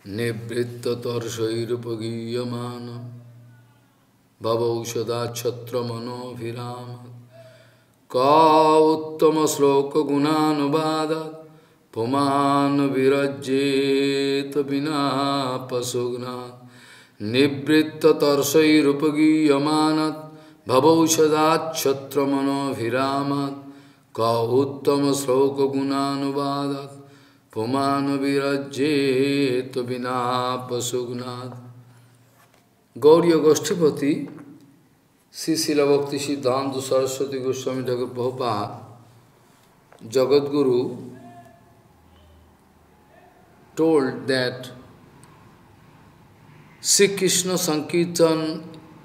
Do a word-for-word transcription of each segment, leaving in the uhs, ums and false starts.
Nivritta tarshairupagiyamana Bhavaushada chhatramano virama Ka uttama sloka gunanubada Puman virajjeta vina pasugna Nivritta tarshairupagiyamana Bhavaushada chhatramano virama Ka uttama sloka gunanubada Pumana virajjeta vina pasugnat. Gauriya Goshtipati, Sri Srila Bhakti Siddhanta Saraswati Goswami Thakur Prabhupada, Jagadguru, told that Sri Krishna Sankirtan,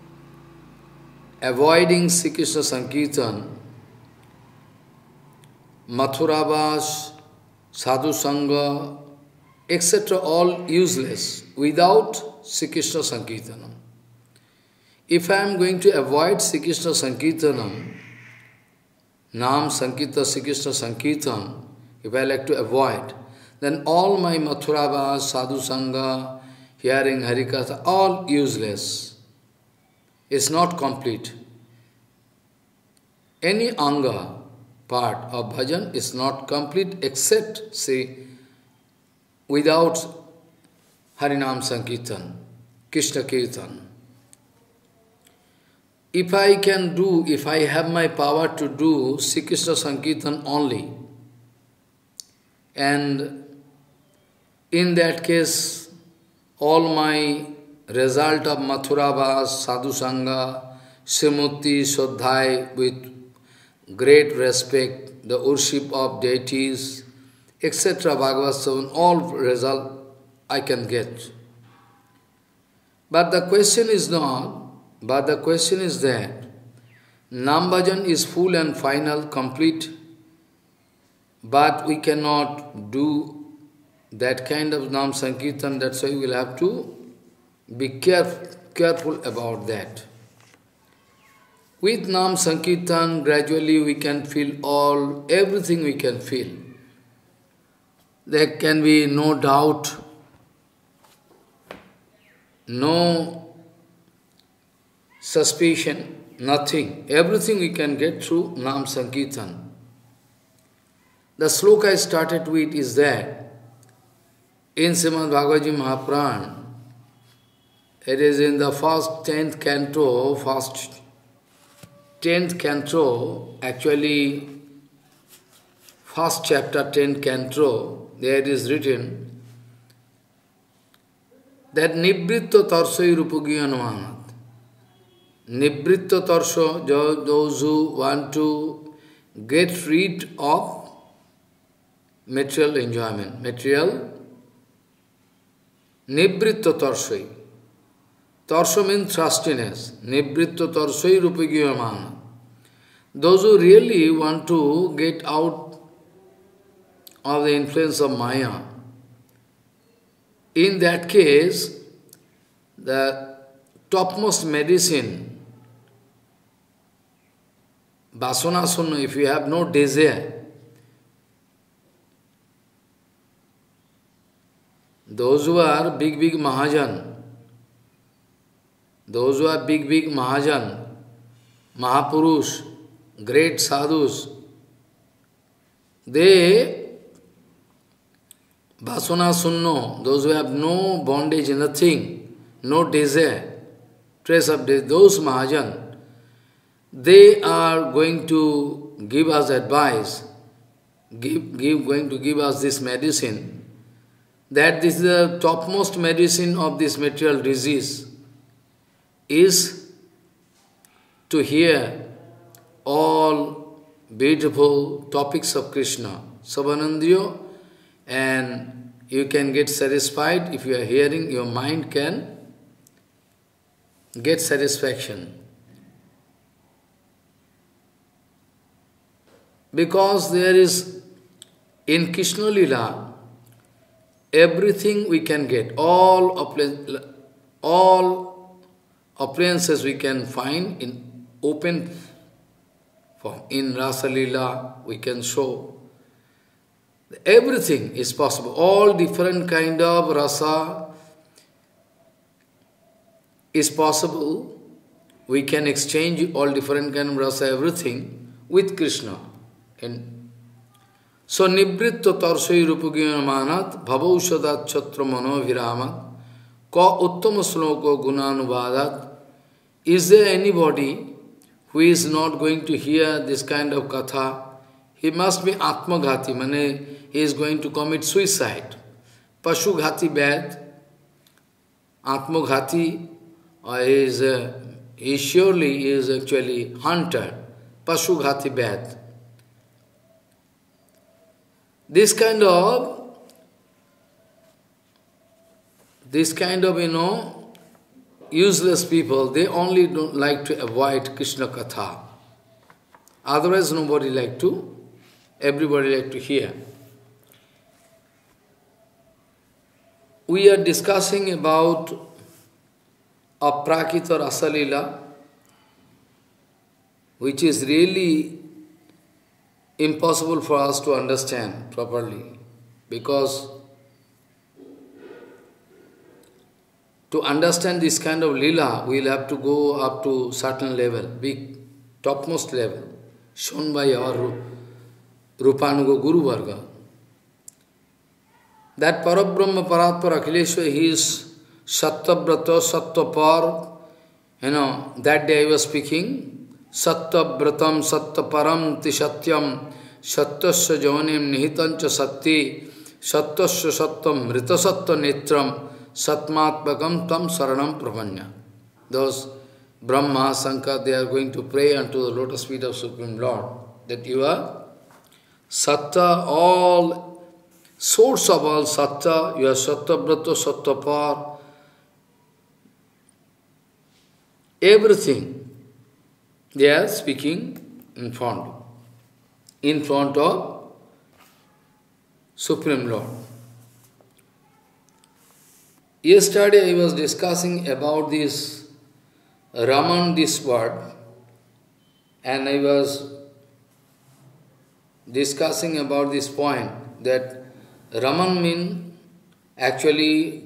avoiding Sri Krishna Sankirtan, Mathurabas, Sadhu Sangha, et cetera all useless without Sri Krishna Sankirtanam. If I am going to avoid Sri Krishna Sankirtanam, Nam Sankirta Sri Krishna Sankirtan, if I like to avoid, then all my Mathurabhas, Sadhu Sangha, hearing Harikatha, all useless. It's not complete. Any anga, part of bhajan is not complete except, say, without Harinam Sankirtan, Krishna Kirtan. If I can do, if I have my power to do Sri Krishna Sankirtan only, and in that case, all my result of Mathurabhas, Sadhu Sangha, Srimurti, Shodhai, with great respect, the worship of deities, et cetera, Bhagavad Seven, all result I can get. But the question is not, but the question is that Nam Bhajan is full and final, complete, but we cannot do that kind of Nam Sankirtan, that's why we will have to be careful, careful about that. With Nam Sankirtan, gradually we can feel all, everything we can feel. There can be no doubt, no suspicion, nothing. Everything we can get through Nam Sankirtan. The sloka I started with is that in Srimad Bhagavad Gita Mahapuran, it is in the first tenth canto, first tenth canto, actually first chapter, tenth canto, there it is written that Nibritta Tarsai Rupagiyanmanat. Nibritta Tarso, those who want to get rid of material enjoyment, material Nibritta Tarsai. Tarso means trustiness. Nibritta Tarsai Rupagiyanmanat. Those who really want to get out of the influence of Maya, in that case, the topmost medicine, Vasanasana, if you have no desire, those who are big, big Mahajan, those who are big, big Mahajan, Mahapurush, great sadhus, they, Vasana Sunno, those who have no bondage, nothing, no desire, trace of desire, those Mahajan, they are going to give us advice, give, give, going to give us this medicine, that this is the topmost medicine of this material disease, is to hear all beautiful topics of Krishna, Savanandriyo, and you can get satisfied if you are hearing, your mind can get satisfaction. Because there is, in Krishna Lila, everything we can get, all, all appliances we can find in open form. In Rasa Lila, we can show everything is possible. All different kind of rasa, is possible, we can exchange all different kind of rasa, everything with Krishna. And so, nibritto tarsoi rupagina manat, bhavausadat chatra mano viramat, ka uttama sloko gunanuvadat. Is there anybody who is not going to hear this kind of katha? He must be atmaghati, mane he is going to commit suicide. Pashughati bad, atmaghati uh, is, uh, he surely is actually hunter. Pashughati bad. This kind of, this kind of, you know, useless people, they only don't like to avoid Krishna Katha. Otherwise, nobody like to, everybody like to hear. We are discussing about Aprakita Rasalila, which is really impossible for us to understand properly, because to understand this kind of lila, we will have to go up to certain level, big, topmost level, shown by our Rupanuga Guru Varga. That Parabrahma Paratpara Akhileshwar, he is Sattvabrata, Sattapar, you know, that day I was speaking, Sattvabratam, Sattaparam, Tishatyam, Sattasya Javanim, Nihitancha Satti, Sattasya Sattam, Ritasatta Netram, Satmatmakam Tam Saranam Prabhanya. Those Brahma, Sankha, they are going to pray unto the lotus feet of Supreme Lord, that you are Satta, all source of all Satta, you are Sattabrata, Sattapar, everything they are speaking in front, in front of Supreme Lord. Yesterday I was discussing about this Raman, this word, and I was discussing about this point that Raman means actually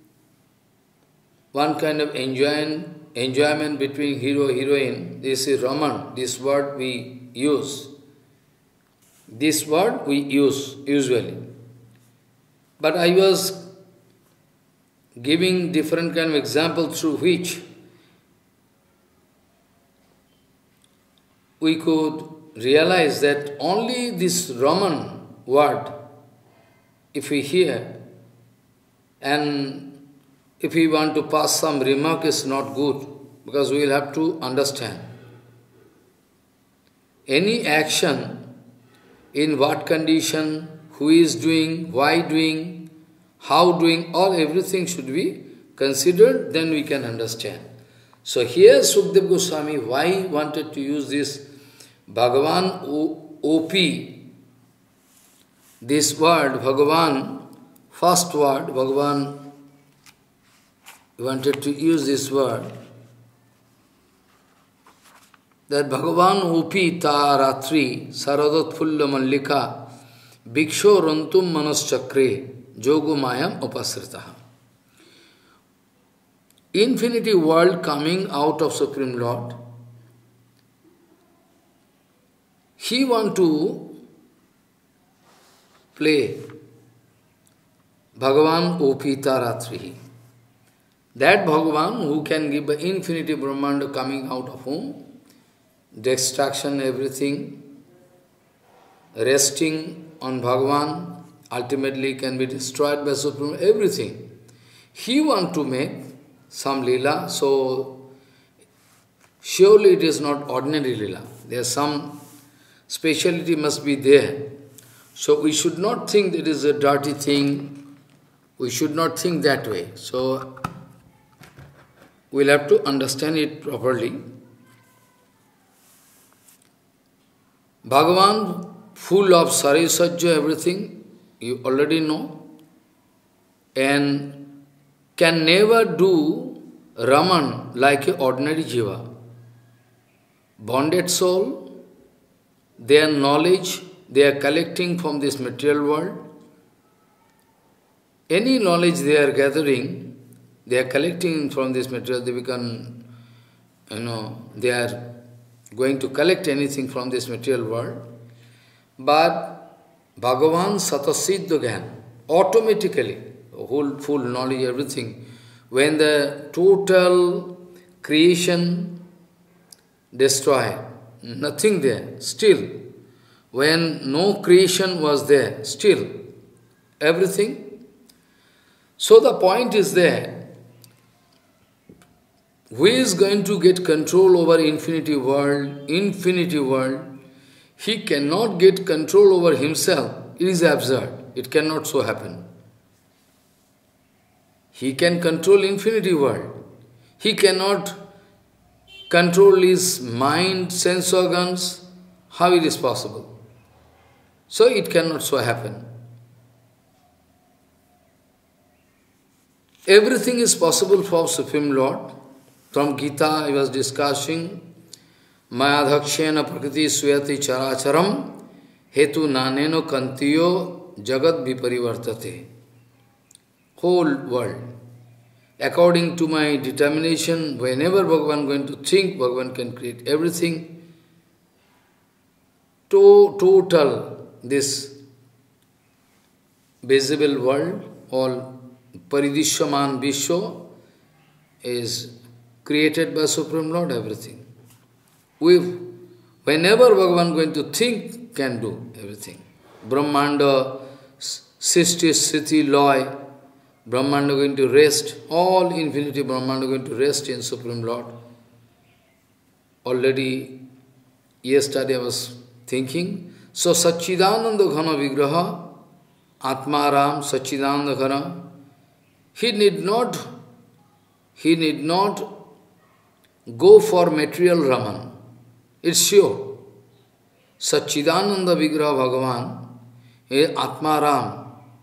one kind of enjoyment, enjoyment between hero and heroine. This is Raman, this word we use. This word we use usually. But I was giving different kind of example through which we could realize that only this Raman word, if we hear, and if we want to pass some remark, is not good, because we will have to understand. Any action, in what condition, who is doing, why doing, how doing, all everything should be considered, then we can understand. So here Sukdev Goswami, why wanted to use this Bhagavan O P, this word, Bhagavan, first word, Bhagavan, wanted to use this word, that Bhagavan O P ta ratri saradat fulla mallika bhiksho rantum manas chakre jogo mayam upasritaha. Infinity world coming out of Supreme Lord, he want to play Bhagavan Opita Ratri. That Bhagavan who can give the infinity Brahmanda coming out of whom, destruction, everything, resting on Bhagavan, ultimately can be destroyed by Supreme, everything. He want to make some lila, so surely it is not ordinary lila. There is some speciality must be there. So we should not think that it is a dirty thing. We should not think that way. So we'll have to understand it properly. Bhagavan, full of sari sajja, everything, you already know, and can never do Raman like an ordinary jiva. Bonded soul, their knowledge, they are collecting from this material world. Any knowledge they are gathering, They are collecting from this material, they become, you know, they are going to collect anything from this material world. But Bhagavan Satasiddha Gyan, automatically, whole full knowledge, everything, when the total creation destroyed, nothing there, still, when no creation was there, still, everything. So the point is there, who is going to get control over infinity world, infinity world, he cannot get control over himself. It is absurd. It cannot so happen. He can control infinity world. He cannot control his mind, sense organs. How it is possible? So it cannot so happen. Everything is possible for Supreme Lord. From Gita I was discussing, Mayadhakshena prakriti suyati characharam hetu naneno kantiyo jagat viparivartate. Whole world. According to my determination, whenever Bhagavan is going to think, Bhagavan can create everything. To total this visible world, all Paridishyaman Vishwa is created by Supreme Lord, everything. With, whenever Bhagavan is going to think, can do everything. Brahmanda, Sisti, Sthiti, Loy, Brahmanda going to rest, all infinity Brahmanda going to rest in Supreme Lord. Already, yesterday I was thinking, so Satchidananda Ghana Vigraha, Atmaram, Satchidananda Ghana, he need not, he need not go for material Raman. It's sure. Satchidananda Vigraha Bhagavan is Atmaram.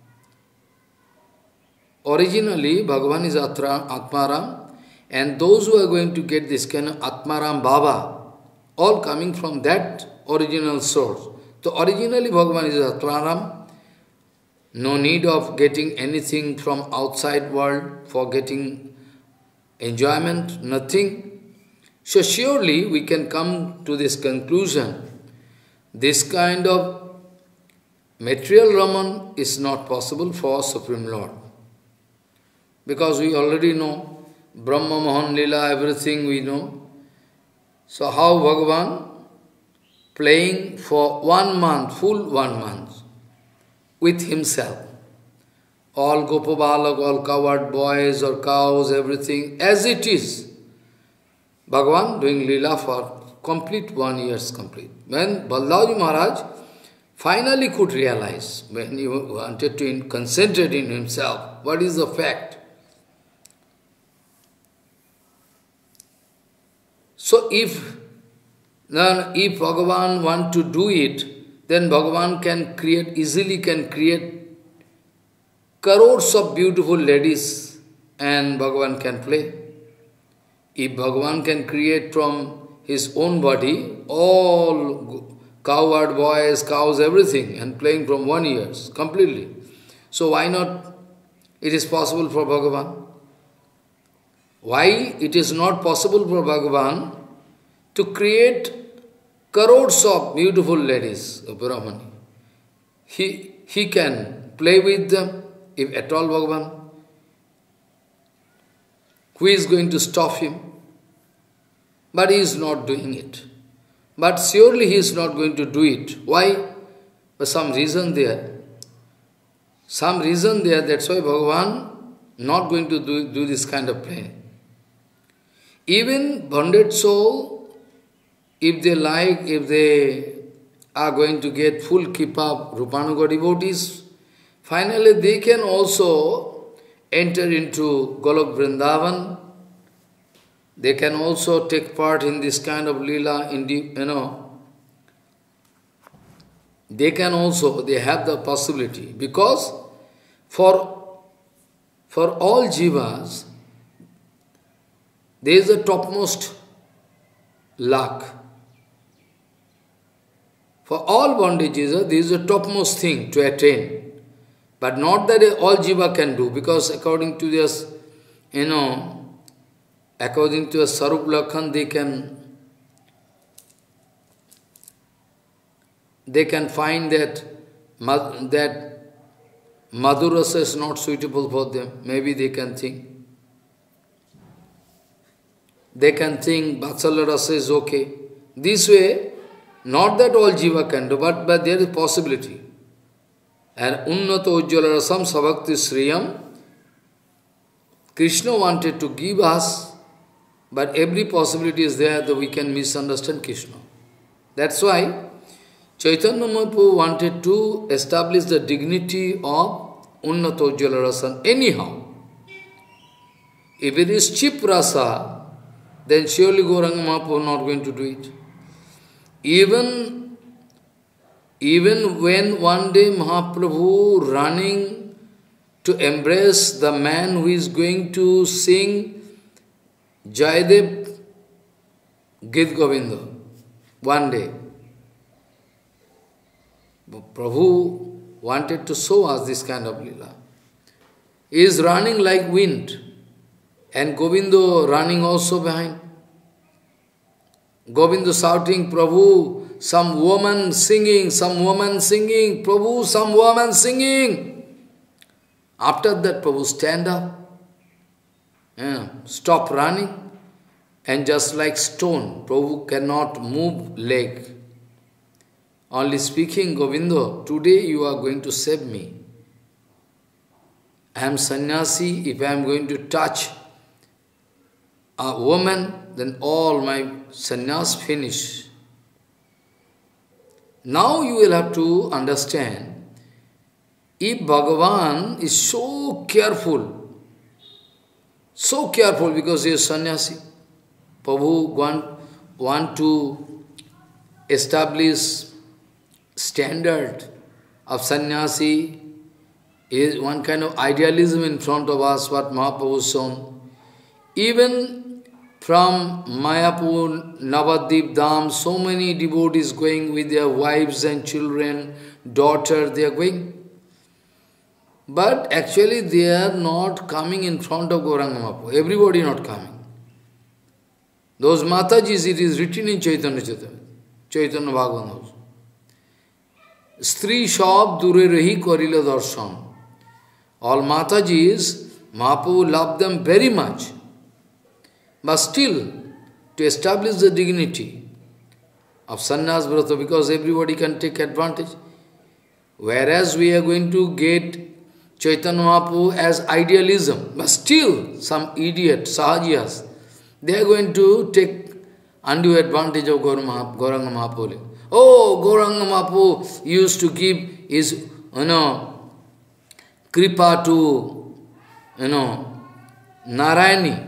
Originally, Bhagavan is Atmaram, and those who are going to get this kind of Atmaram Baba, all coming from that original source. So originally Bhagavan is Atmaram, no need of getting anything from outside world for getting enjoyment, nothing. So surely we can come to this conclusion, this kind of material Raman is not possible for Supreme Lord. Because we already know, Brahma, Mohan, Lila, everything we know. So how Bhagavan playing for one month, full one month, with himself. All Gopabalak, all coward boys or cows, everything, as it is. Bhagavan doing Lila for complete one year's complete. When Baldaji Maharaj finally could realize, when he wanted to concentrate in himself, what is the fact? So if, then if Bhagavan want to do it, then Bhagavan can create, easily can create crores of beautiful ladies and Bhagavan can play. If Bhagavan can create from his own body all cowherd boys, cows, everything and playing from one year completely. So why not it is possible for Bhagavan? Why it is not possible for Bhagavan to create crores of beautiful ladies of Brahmani? He, he can play with them, if at all Bhagavan. Who is going to stop him? But he is not doing it. But surely he is not going to do it. Why? For some reason there. Some reason there, that's why Bhagavan not going to do, do this kind of playing. Even bonded soul, if they like, if they are going to get full kippa Rupanuga devotees, finally they can also enter into Golok Vrindavan. They can also take part in this kind of lila, in the, you know. They can also, they have the possibility. Because for, for all jivas, there is the topmost luck. For all bondages, there is the topmost thing to attain. But not that all jiva can do, because according to this you know, according to a Sarup Lakhan, they can they can find that that Madhurasa is not suitable for them. Maybe they can think. They can think Vatsalya Rasa is okay. This way, not that all Jiva can do, but, but there is possibility. And Unnato Ujjala Rasam Savakti Sriyam, Krishna wanted to give us, but every possibility is there that we can misunderstand Krishna. That's why Chaitanya Mahaprabhu wanted to establish the dignity of Unnato Ujjala Rasa anyhow. If it is cheap rasa, then surely Gauranga Mahaprabhu is not going to do it. Even, even when one day Mahaprabhu running to embrace the man who is going to sing Jayadev Git Govinda, one day, Prabhu wanted to show us this kind of lila. He is running like wind, and Govinda running also behind. Govinda shouting, Prabhu, some woman singing, some woman singing, Prabhu, some woman singing. After that, Prabhu stand up, yeah, stop running, and just like stone, Prabhu cannot move leg. Only speaking, Govinda, today you are going to save me. I am sannyasi, if I am going to touch a woman, then all my sannyas finish. Now you will have to understand, if Bhagavan is so careful, so careful because he is sannyasi, Prabhu want, want to establish standard of sannyasi, is one kind of idealism in front of us, what Mahaprabhu has shown. Even from Mayapur, Navadvip Dham, so many devotees going with their wives and children, daughters, they are going. But actually they are not coming in front of Gauranga Mahaprabhu. Everybody not coming. Those Matajis, it is written in Chaitanya Chaitanya, Chaitanya Bhagavan. Stri Shab Dure Rahi Korila Darshan. All Matajis, Mahaprabhu loved them very much. But still, to establish the dignity of sannyas vrata, because everybody can take advantage. Whereas we are going to get Chaitanya Mahaprabhu as idealism, but still some idiot, sahajiyas, they are going to take undue advantage of Gauranga Mahaprabhu. Oh, Gauranga Mahaprabhu used to give his, you know, kripa to, you know, Narayani.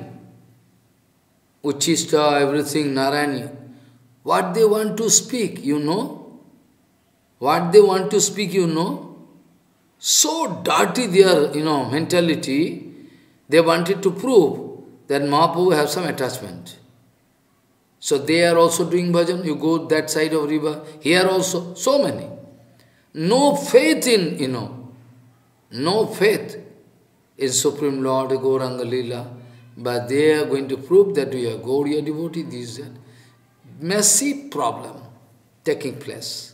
Uchista, everything, Narayani. What they want to speak, you know? What they want to speak, you know? So dirty their, you know, mentality, they wanted to prove that Mahaprabhu have some attachment. So they are also doing bhajan, you go that side of river, here also, so many. No faith in, you know, no faith in Supreme Lord, Gauranga Lila. But they are going to prove that we are Gauriya devotee, this is a massive problem taking place.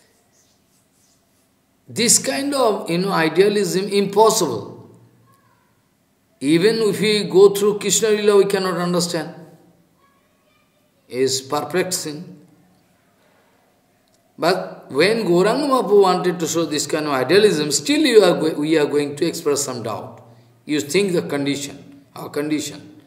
This kind of, you know, idealism, impossible. Even if we go through Krishna Lila, we cannot understand. Is perplexing. But when Gauranga Mahaprabhu wanted to show this kind of idealism, still you are, we are going to express some doubt. You think the condition. Our condition.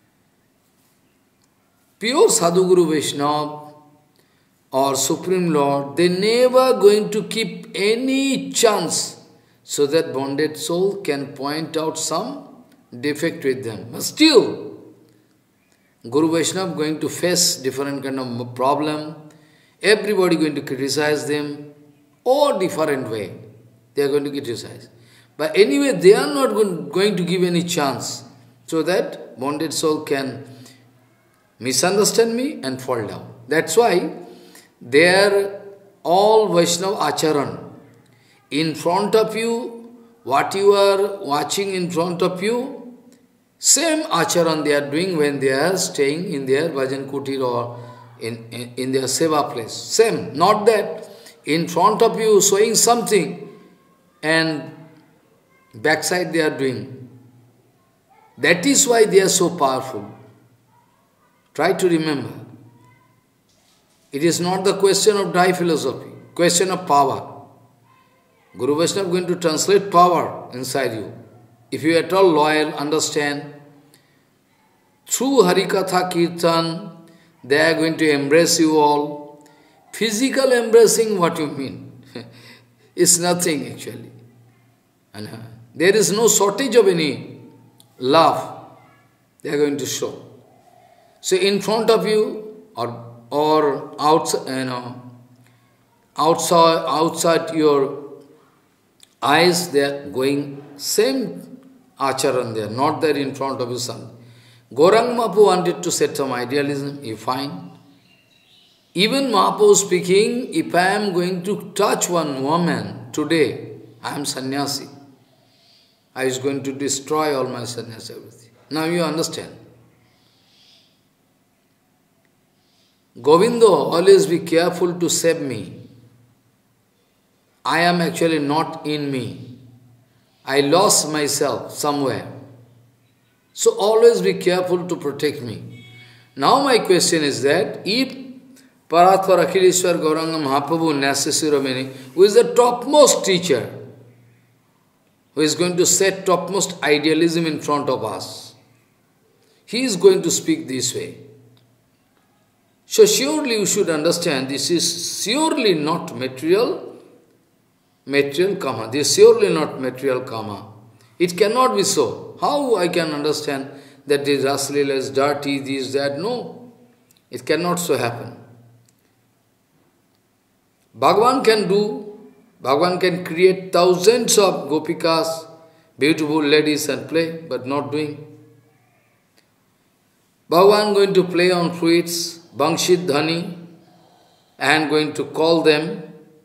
Pure Sadhguru Vaishnava or Supreme Lord, they never going to keep any chance so that bonded soul can point out some defect with them. But still, Guru Vaishnava going to face different kind of problem. Everybody going to criticize them or different way. They are going to criticize. But anyway, they are not going to give any chance, so that bonded soul can misunderstand me and fall down. That's why they are all Vaishnava Acharan. In front of you, what you are watching in front of you, Same acharan they are doing when they are staying in their bhajan kutir or in, in, in their seva place. Same, not that in front of you showing something and backside they are doing. That is why they are so powerful. Try to remember. It is not the question of dry philosophy, question of power. Guru Vaishnava is going to translate power inside you. If you are at all loyal, understand, through Harikatha Kirtan, they are going to embrace you all. Physical embracing, what you mean? It's nothing actually. And uh, there is no shortage of any love they are going to show. So in front of you or or outside, you know, outside outside your eyes, they are going same acharan there, not there in front of you. Son. Gauranga Mahaprabhu wanted to set some idealism, you find. Even Mahaprabhu speaking, if I am going to touch one woman today, I am sannyasi. I is going to destroy all my sannyasi, everything. Now you understand. Govindo, always be careful to save me. I am actually not in me. I lost myself somewhere. So always be careful to protect me. Now my question is that, if Paratvar Akhileshwar Gauranga Mahaprabhu Nasasiromini, who is the topmost teacher, who is going to set topmost idealism in front of us, he is going to speak this way. So surely you should understand, this is surely not material, material karma. This is surely not material karma. It cannot be so. How I can understand that this Rasalila is dirty, this, that? No. It cannot so happen. Bhagavan can do, Bhagavan can create thousands of gopikas, beautiful ladies and play, but not doing. Bhagavan going to play on flutes, Bangshid Dhani, and going to call them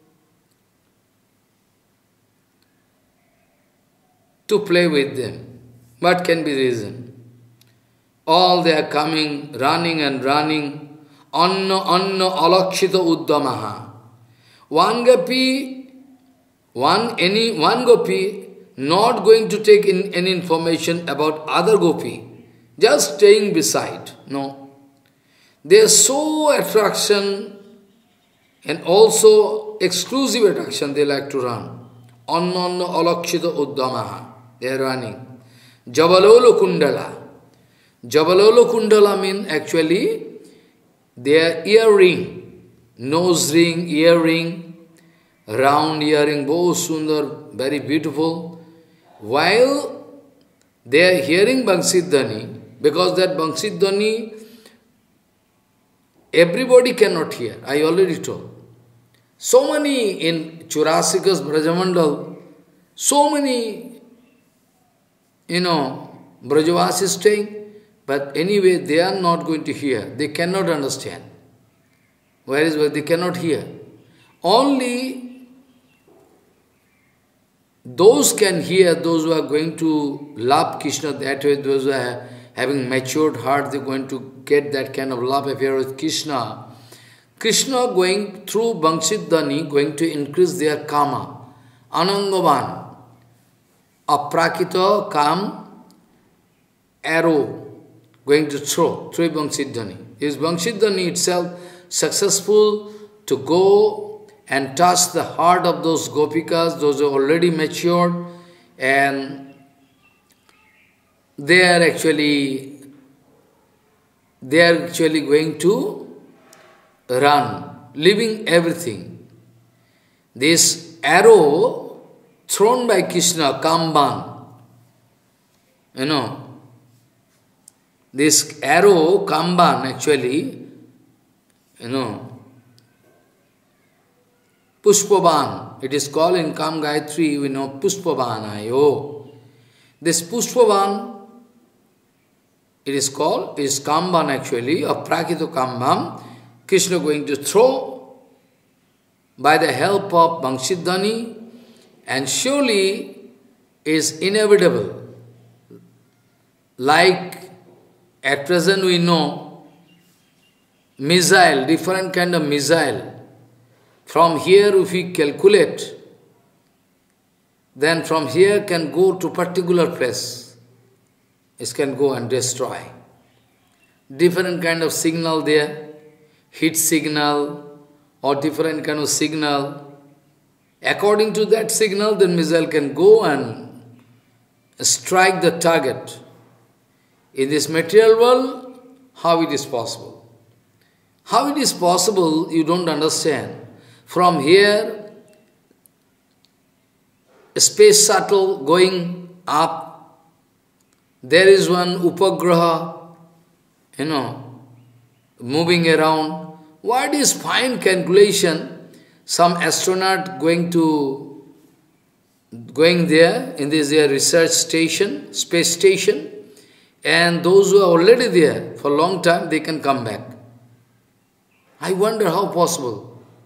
to play with them. What can be the reason? All they are coming, running and running. Anna anna alakshita uddamaha. One gopi, one any one gopi, not going to take in any information about other gopi, just staying beside. No. They are so attraction and also exclusive attraction they like to run. Anna anna alakshita uddamaha. They are running. Jabalolo Kundala. Jabalolo Kundala means actually their earring, nose ring, earring, round earring, both sundar, very beautiful. While they are hearing Bangsidhani, because that Bangsidhani everybody cannot hear, I already told. So many in Churasikas Brajamandal, so many you know, Brajavas is staying, but anyway, they are not going to hear. They cannot understand. Where is where they cannot hear? Only those can hear, those who are going to love Krishna that way, those who are having matured heart, they are going to get that kind of love affair with Krishna. Krishna going through Bangshidhani, going to increase their karma. Anangavan. Aprakita kam arrow going to throw through Bangshidhani. Is Bangshidhani itself successful to go and touch the heart of those gopikas, those who are already matured, and they are actually they are actually going to run, leaving everything. This arrow thrown by Krishna, Kamban, you know, this arrow, Kamban actually, you know, Pushpavan, it is called in Kam Gayatri, we know Pushpavan, ayo. This Pushpavan, it is called, it is Kamban actually, or Prakito Kamban, Krishna going to throw by the help of Bangshidhani, and surely is inevitable. like at present we know missile, different kind of missile. From here if we calculate, then from here can go to particular place. It can go and destroy. Different kind of signal there, heat signal or different kind of signal. According to that signal, the missile can go and strike the target. In this material world, how it is possible? How it is possible, you don't understand. From here, a space shuttle going up, there is one upagraha, you know, moving around. What is fine calculation? Some astronaut going to, going there in this their research station, space station, and those who are already there for a long time, they can come back. I wonder how possible.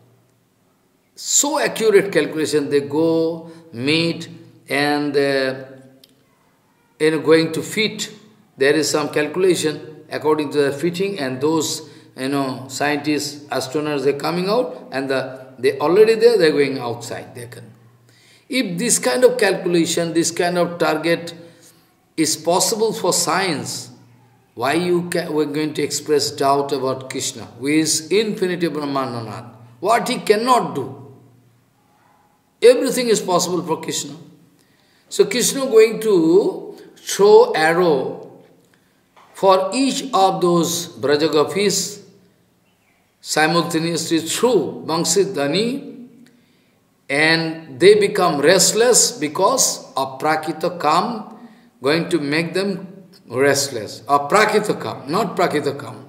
So accurate calculation, they go, meet, and uh, you know, going to fit. There is some calculation according to the fitting, and those you know scientists, astronauts, they're coming out, and the they already there, they're going outside. They can. If this kind of calculation, this kind of target is possible for science, why you can, we're going to express doubt about Krishna, who is infinity Brahmananad? What he cannot do. Everything is possible for Krishna. So Krishna going to throw arrow for each of those Brajagopis simultaneously through Bangsidhani, and they become restless because of Prakita Kam going to make them restless. Or Prakita Kam, not Prakita Kam.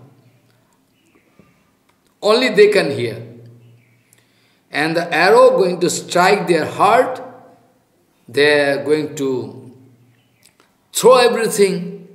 Only they can hear. And the arrow going to strike their heart, they are going to throw everything.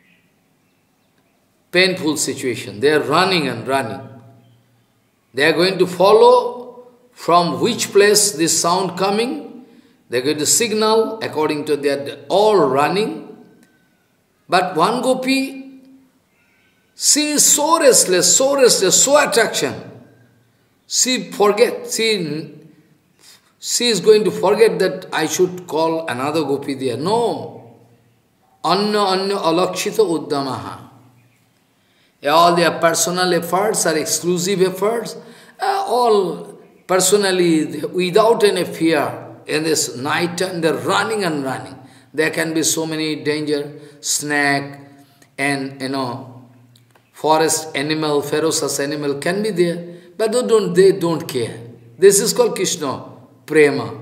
Painful situation. They are running and running. They are going to follow from which place this sound coming. They are going to signal according to their all running. But one gopi, she is so restless, so restless, so attraction. She forget, she, she is going to forget that I should call another gopi there. No. Anya anya alakshita uddamaha. All their personal efforts are exclusive efforts. Uh, all personally, without any fear. In this night time, they're running and running. There can be so many danger, snake and, you know, forest animal, ferocious animal can be there. But they don't, they don't care. This is called Krishna, prema.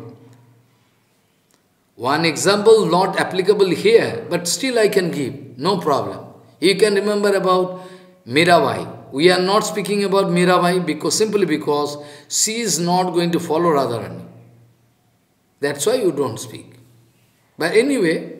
One example not applicable here, but still I can give, no problem. You can remember about Mirabai. We are not speaking about Mirabai because simply because she is not going to follow Radharani. That's why you don't speak. But anyway,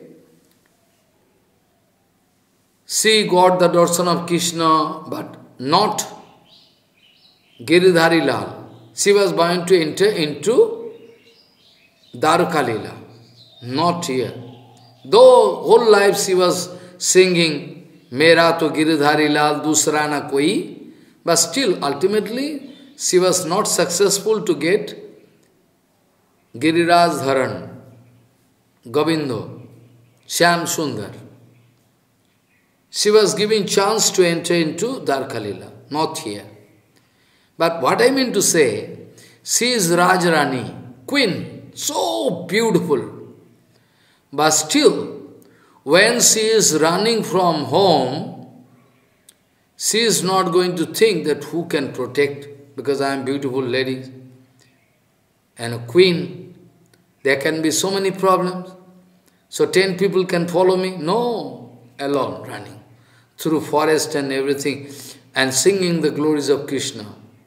she got the darshan of Krishna, but not Giridhari Lal. She was bound to enter into Dwarka Leela, not here. Though whole life she was singing Mera to Giridhari Lal, Dusra na koi, but still ultimately she was not successful to get Giriraj Dharan, Govindo, Shyam Sundar. She was given chance to enter into Dwarka Leela, not here. But what I mean to say, she is Rajarani, queen, so beautiful. But still, when she is running from home, she is not going to think that who can protect, because I am beautiful lady and a queen. There can be so many problems. So ten people can follow me? No, alone running through forest and everything and singing the glories of Krishna.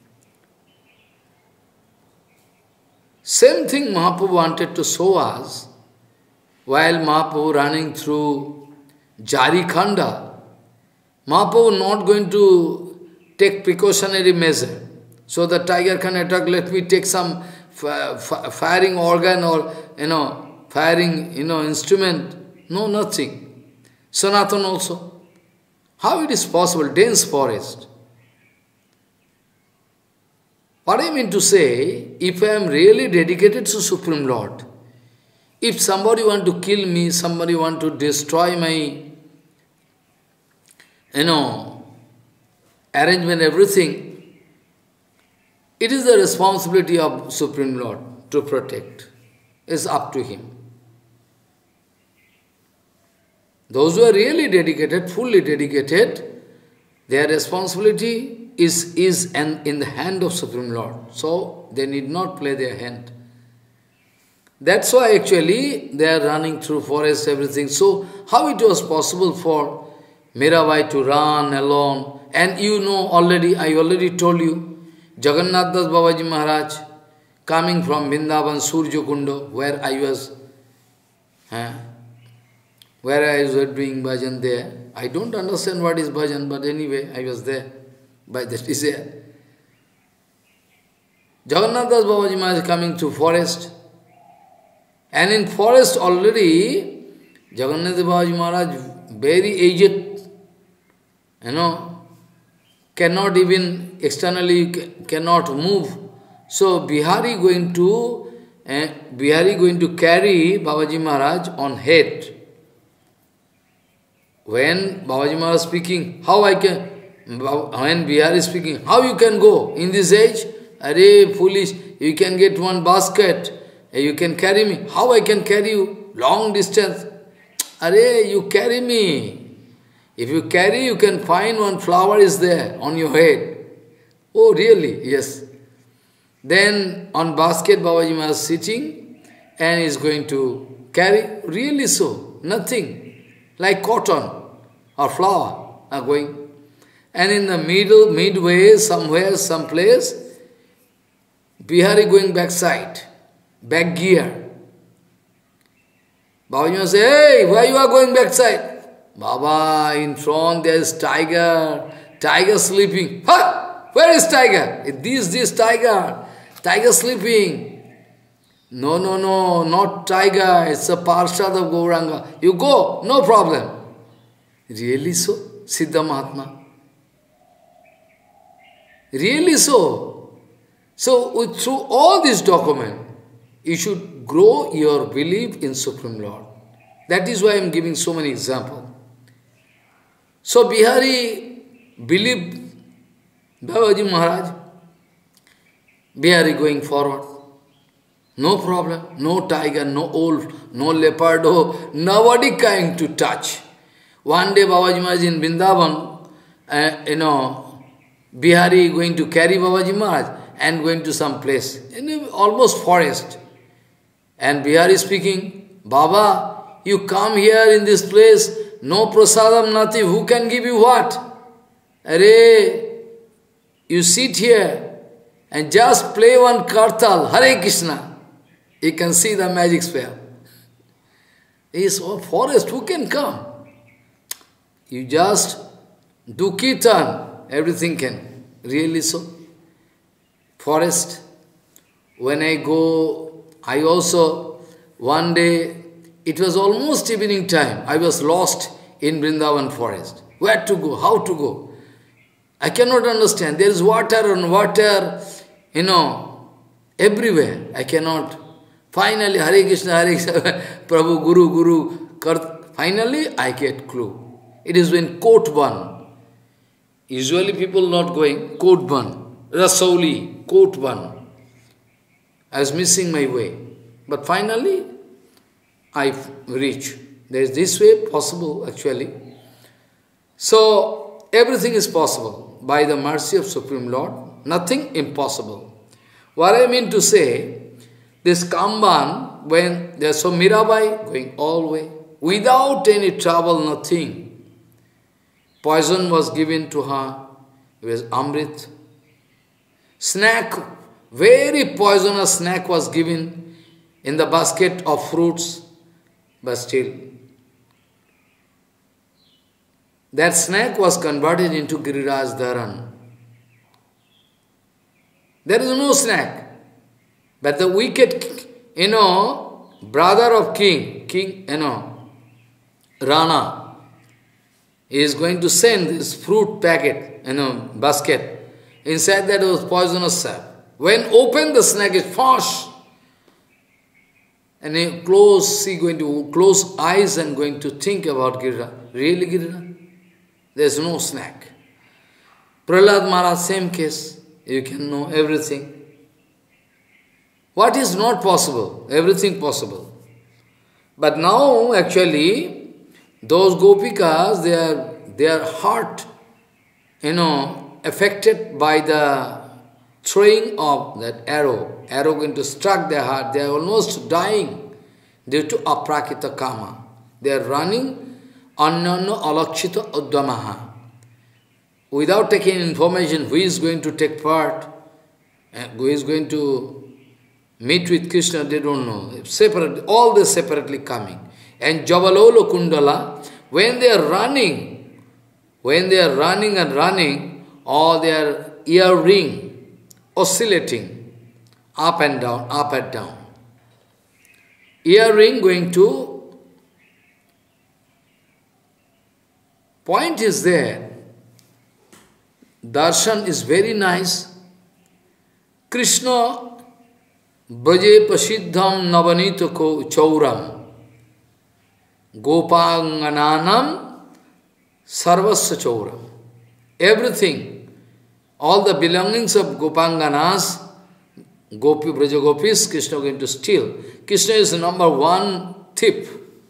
Same thing Mahaprabhu wanted to show us while Mahaprabhu running through Jarikhanda. Mahaprabhu not going to take precautionary measure. So the tiger can attack, let me take some firing organ or, you know, firing, you know, instrument. No, nothing. Sanatan also. How it is possible? Dense forest. What I mean to say, if I am really dedicated to Supreme Lord, if somebody want to kill me, somebody want to destroy my, you know, arrangement, everything, it is the responsibility of Supreme Lord to protect. It's up to Him. Those who are really dedicated, fully dedicated, their responsibility is, is an, in the hand of Supreme Lord. So, they need not play their hand. That's why actually they are running through forest, everything. So, how it was possible for Mirabai to run alone? And you know already, I already told you, Jagannath Das Babaji Maharaj, coming from Vrindavan, Surya Kunda, where I was, eh, where I was doing bhajan there. I don't understand what is bhajan, but anyway, I was there by the desire. Jagannath Das Babaji Maharaj coming to forest. And in forest already, Jagannath Babaji Maharaj, very aged, you know, cannot even externally cannot move. So Bihari going to eh, Bihari going to carry Babaji Maharaj on head. When Babaji Maharaj speaking, how I can, when Bihari speaking, how you can go in this age? Arey, foolish, you can get one basket, you can carry me. How I can carry you? Long distance. Arey, you carry me. If you carry, you can find one flower is there on your head. Oh, really? Yes. Then on basket, Babaji Maharaj sitting and is going to carry. Really so. Nothing. Like cotton or flower are going. And in the middle, midway, somewhere, someplace, Bihari going backside, back gear. Babaji Maharaj say, hey, why you are going backside? Baba, in front there is tiger, tiger sleeping. Ha! Where is tiger? This, this tiger, tiger sleeping. No, no, no, not tiger, it's a Parshad of Gauranga. You go, no problem. Really so, Siddha Mahatma? Really so? So, with, through all this document, you should grow your belief in Supreme Lord. That is why I am giving so many examples. So, Bihari believed Babaji Maharaj. Bihari going forward. No problem, no tiger, no wolf, no leopardo, nobody coming to touch. One day Babaji Maharaj in Vrindavan, uh, you know, Bihari going to carry Babaji Maharaj and going to some place, in almost forest. And Bihari speaking, Baba, you come here in this place, no prasadam, nothing, who can give you what? Arey, you sit here and just play one kartal, Hare Krishna. You can see the magic spell. Is a forest, who can come? You just do kirtan, everything can. Really so. Forest. When I go, I also, one day, it was almost evening time. I was lost in Vrindavan forest. Where to go? How to go? I cannot understand. There is water and water, you know, everywhere. I cannot. Finally, Hare Krishna, Hare Krishna, Prabhu, Guru, Guru, Kar. Finally, I get clue. It is in Kotban. Usually people not going. Kotban, Rasauli, Kotban. I was missing my way. But finally, I reach. There is this way possible, actually. So, everything is possible. By the mercy of Supreme Lord, nothing impossible. What I mean to say, this Kamban, when there's so Mirabai going all the way, without any trouble, nothing. Poison was given to her, it was Amrit. Snack, very poisonous snack was given in the basket of fruits, but still. That snack was converted into Giriraj Dharan. There is no snack. But the wicked, you know, brother of king, king, you know, Rana, He is going to send this fruit packet, you know, basket. Inside that was poisonous sap. When open, the snake is fast. And he close, he going to close eyes and going to think about Giriraj. Really Giriraj? There is no snake. Prahlad Maharaj, same case. You can know everything. What is not possible? Everything possible. But now, actually, those gopikas, their, their heart, you know, affected by the throwing of that arrow. Arrow going to struck their heart. They are almost dying due to aprakita kama. They are running annana alakshita uddamaha. Without taking information, who is going to take part, and who is going to meet with Krishna, they don't know. Separate, all this separately coming. And Javalolo Kundala, when they are running, when they are running and running, all their earring oscillating up and down, up and down. Earring going to, point is there, darshan is very nice. Krishna Braje Prasiddham Navanita Chauram Gopangananam Sarvasya Chauram. Everything, all the belongings of Gopanganas, Gopi, Braja Gopis, Krishna going to steal. Krishna is the number one thief.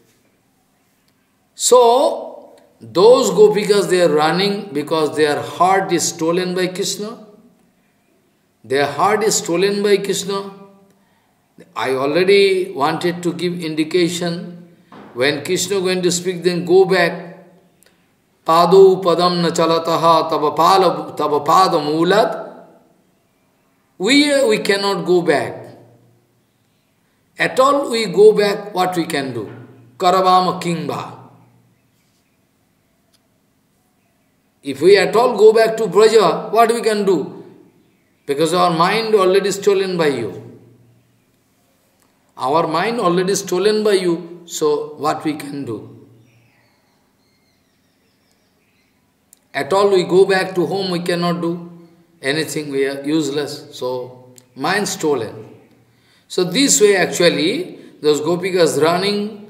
So, those Gopikas, they are running because their heart is stolen by Krishna. Their heart is stolen by Krishna. I already wanted to give indication. When Krishna going to speak, then go back. Padu padam na chalataha tava pada mulat. We, we cannot go back. At all we go back, what we can do? Karavama kingba. If we at all go back to Braja, what we can do? Because our mind already stolen by you. Our mind already stolen by you, so what we can do? At all we go back to home, we cannot do anything, we are useless. So, mind stolen. So this way actually, those gopikas running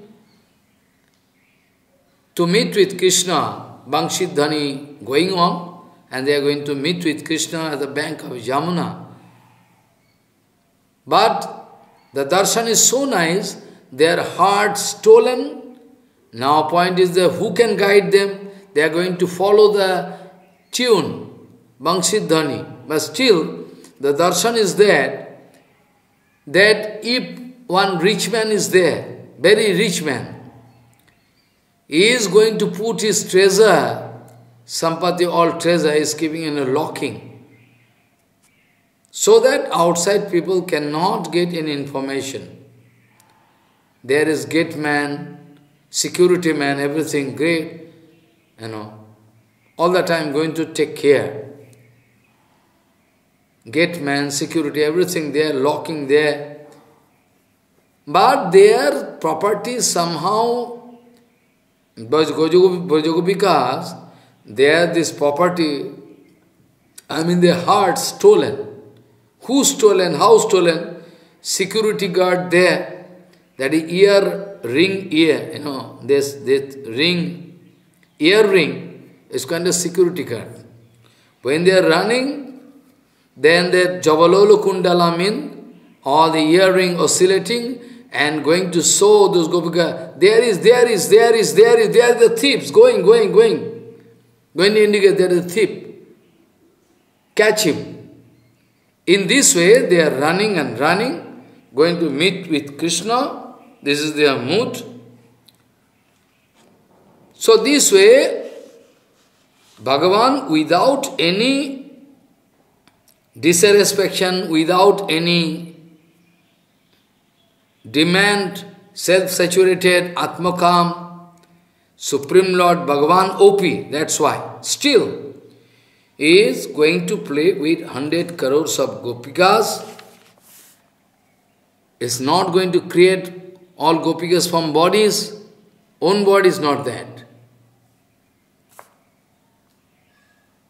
to meet with Krishna, Bangshidhani going on, and they are going to meet with Krishna at the bank of Yamuna. But the darshan is so nice, their heart stolen. Now point is that who can guide them? They are going to follow the tune, Bangshidhani. But still, the darshan is there, that if one rich man is there, very rich man, he is going to put his treasure, Sampati, all treasure, is keeping in a locking, so that outside people cannot get any information. There is gate man, security man, everything great, you know, all the time going to take care. Gate man, security, everything there, locking there. But their property somehow, because there this property, I mean their heart stolen. Who stolen? How stolen? Security guard there. That is ear, ring, ear, you know, this, this ring, ear ring is kind of security guard. When they are running, then the Javalolo Kundala mean, all the earring oscillating and going to show those Gopika, there is, there is, there is, there is, there are the thieves going, going, going. Going to indicate there is a thief. Catch him. In this way, they are running and running, going to meet with Krishna. This is their mood. So this way, Bhagavan, without any dissatisfaction, without any demand, self-saturated, Atmakam, Supreme Lord Bhagavan O P, that's why, still, is going to play with hundred crores of gopikas, is not going to create all gopikas from bodies, own body is not that.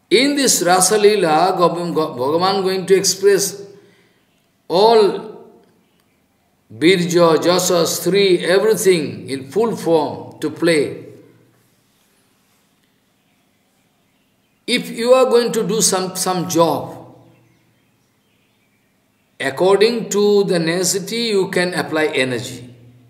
In this Rasa Leela, Bhagavan going to express all Birja, Jasa, Sri, everything in full form to play. If you are going to do some, some job, according to the necessity, you can apply energy.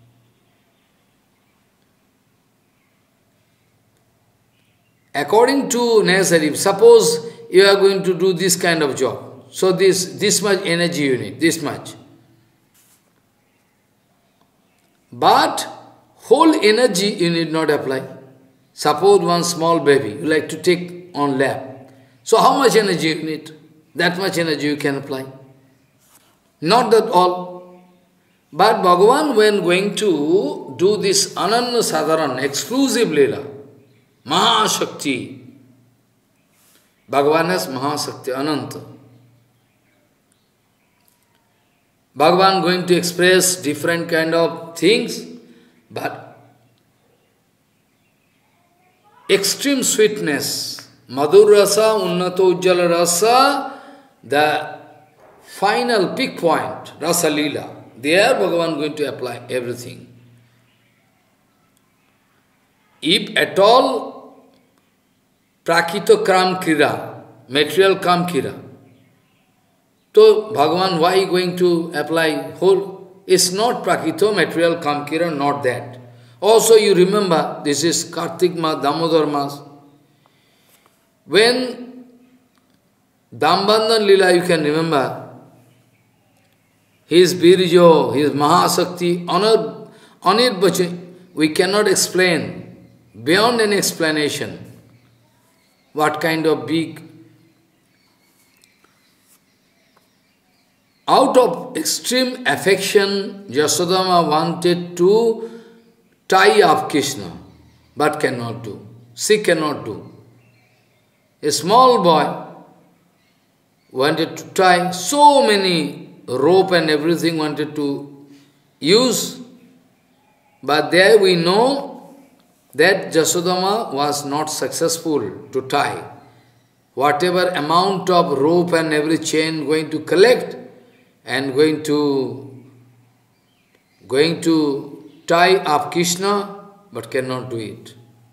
According to necessity, suppose you are going to do this kind of job, so this, this much energy you need, this much. But whole energy you need not apply. Suppose one small baby you like to take on lap. So how much energy you need? That much energy you can apply. Not that all. But Bhagavan, when going to do this Ananya Sadharan, exclusive Leela, Mahashakti, Bhagavan has Mahashakti, Ananta. Bhagavan going to express different kind of things, but extreme sweetness, Madhur Rasa, Unnato Ujjala Rasa, the final peak point, Rasa Leela. There Bhagavan going to apply everything. If at all Prakito Kram Kira, material Kam Kira, so Bhagavan, why going to apply whole? It's not Prakito, material Kam Kira, not that. Also you remember, this is Kartik Mas, Damodar Mas. When Dambandhan Leela, you can remember, his Birjo, his Mahasakti, Anir, Anir Bachan, we cannot explain, beyond an explanation, what kind of big, out of extreme affection, Yasodhama wanted to tie up Krishna, but cannot do. She cannot do. A small boy wanted to tie so many rope and everything wanted to use, but there we know that Jasodama was not successful to tie. Whatever amount of rope and every chain going to collect and going to going to tie up Krishna, but cannot do it.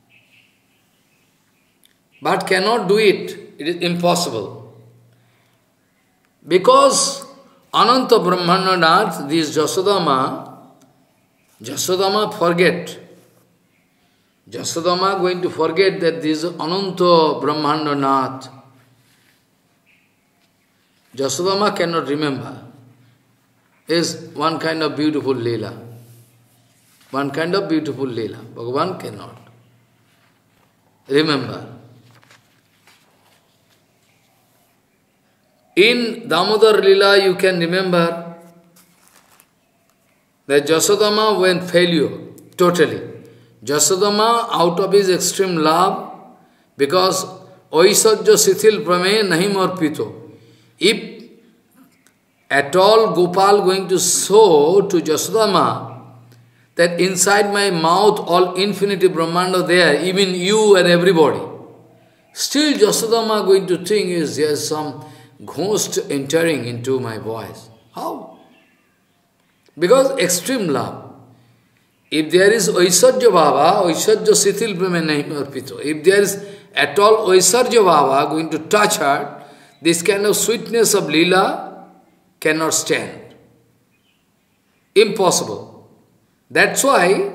But cannot do it. It is impossible. Because Ananta Brahmana Nath, this Jasodama, Jasodama forget. Jasodama going to forget that this Ananta Brahmana Nath. Jasodama cannot remember. Is one kind of beautiful Leela. One kind of beautiful Leela. Bhagavan cannot remember. In Damodar Leela, you can remember that Jasodama went failure, totally. Jasodama, out of his extreme love, because Oisajya Sithil Prame Nahi Marpito. If at all Gopal going to show to Jasodama that inside my mouth all infinity Brahmanda there, even you and everybody, still Jasodama going to think is there some ghost entering into my voice. How? Because extreme love. If there is Oisarja Bhava, Oisarja Sithil Prame Nahi Marpito. If there is at all Oisarja Bhava going to touch her, this kind of sweetness of Leela cannot stand. Impossible. That's why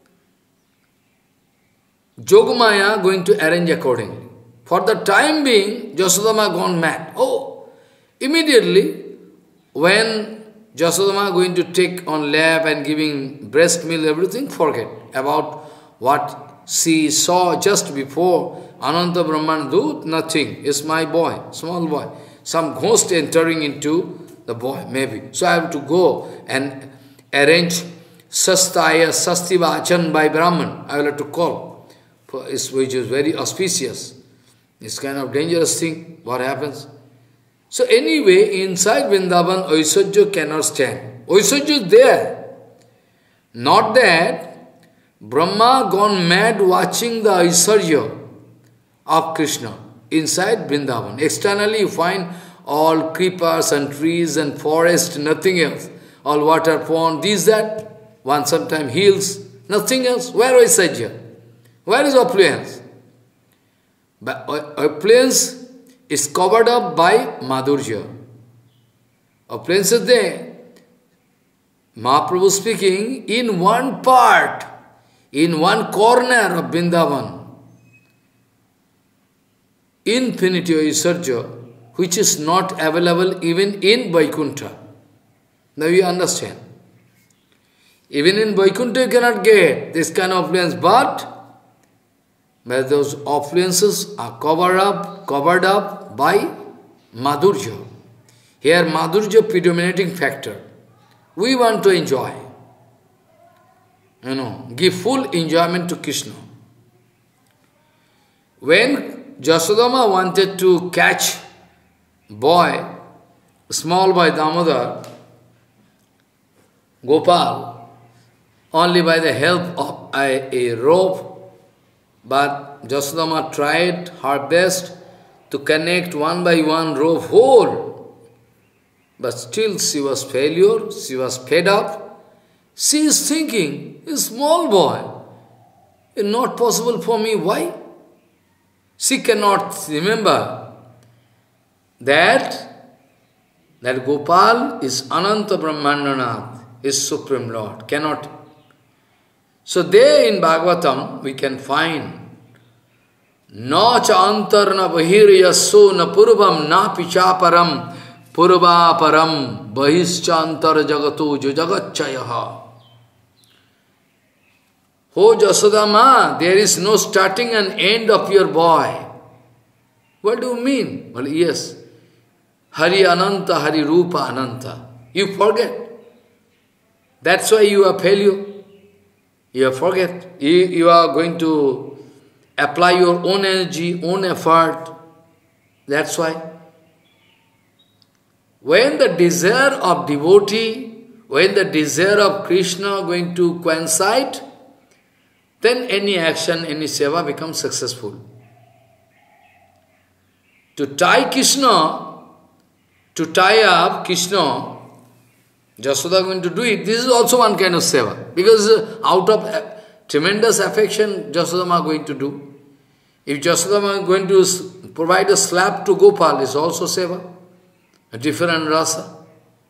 Yogamaya going to arrange accordingly. For the time being, Jasodama gone mad. Oh, immediately, when Jasodama going to take on lap and giving breast milk, everything, forget about what she saw just before. Ananta Brahman Dut, nothing. It's my boy, small boy. Some ghost entering into the boy, maybe. So I have to go and arrange Sastaya Sastivachan by Brahman. I will have to call, which is very auspicious. It's kind of dangerous thing, what happens. So anyway, inside Vrindavan, Oisajya cannot stand. Oisajya is there. Not that Brahma gone mad watching the Oisajya of Krishna. inside Vrindavan. Externally you find all creepers and trees and forest, nothing else. All water pond, this, that. One sometimes hills, nothing else. Where is Sajya? Where is opulence? But opulence is covered up by Madhurya. Opulence is there. Mahaprabhu speaking, in one part, in one corner of Vrindavan, infinity of Isarja, which is not available even in Vaikuntha. Now you understand. Even in Vaikuntha you cannot get this kind of opulence, but, but those opulences are covered up, covered up by Madhurya. Here Madhurya predominating factor. We want to enjoy. You know, give full enjoyment to Krishna. When Jasodama wanted to catch boy, small boy Damodar, Gopal, only by the help of a, a rope, but Jasodama tried her best to connect one by one rope whole. But still she was failure, she was fed up. She is thinking, a small boy, it's not possible for me, why? She cannot remember that, that Gopal is Ananta Brahmandanath, is Supreme Lord, cannot. So there in Bhagavatam we can find Na cha antar na bahir yasso na purvam na pichaparam purva param bahischantar jagato jo jagatchayaha. Oh Jasodama, there is no starting and end of your boy. What do you mean? Well, yes. Hari Ananta, Hari Rupa Ananta. You forget. That's why you are failure. You forget. You, you are going to apply your own energy, own effort. That's why. When the desire of devotee, when the desire of Krishna going to coincide, then any action, any seva becomes successful. To tie Krishna, to tie up Krishna, Jasoda going to do it, this is also one kind of seva. Because out of tremendous affection, Jasodama going to do. If Jasodama going to provide a slap to Gopal, is also seva. A different rasa.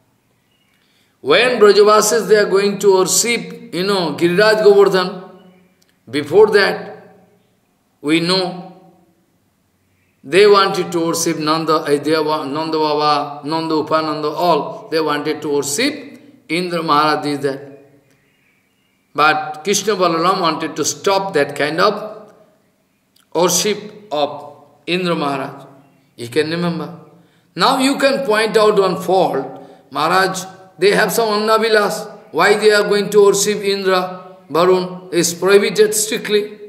When Brajavasis, they are going to worship, you know, Giriraj Govardhan, before that, we know, they wanted to worship Nanda, Nanda Baba, Nanda Upananda, all. They wanted to worship Indra Maharaj is that. But Krishna Balaram wanted to stop that kind of worship of Indra Maharaj. You can remember. Now you can point out one fault. Maharaj, they have some Annavilas. Why they are going to worship Indra? Varun is prohibited strictly.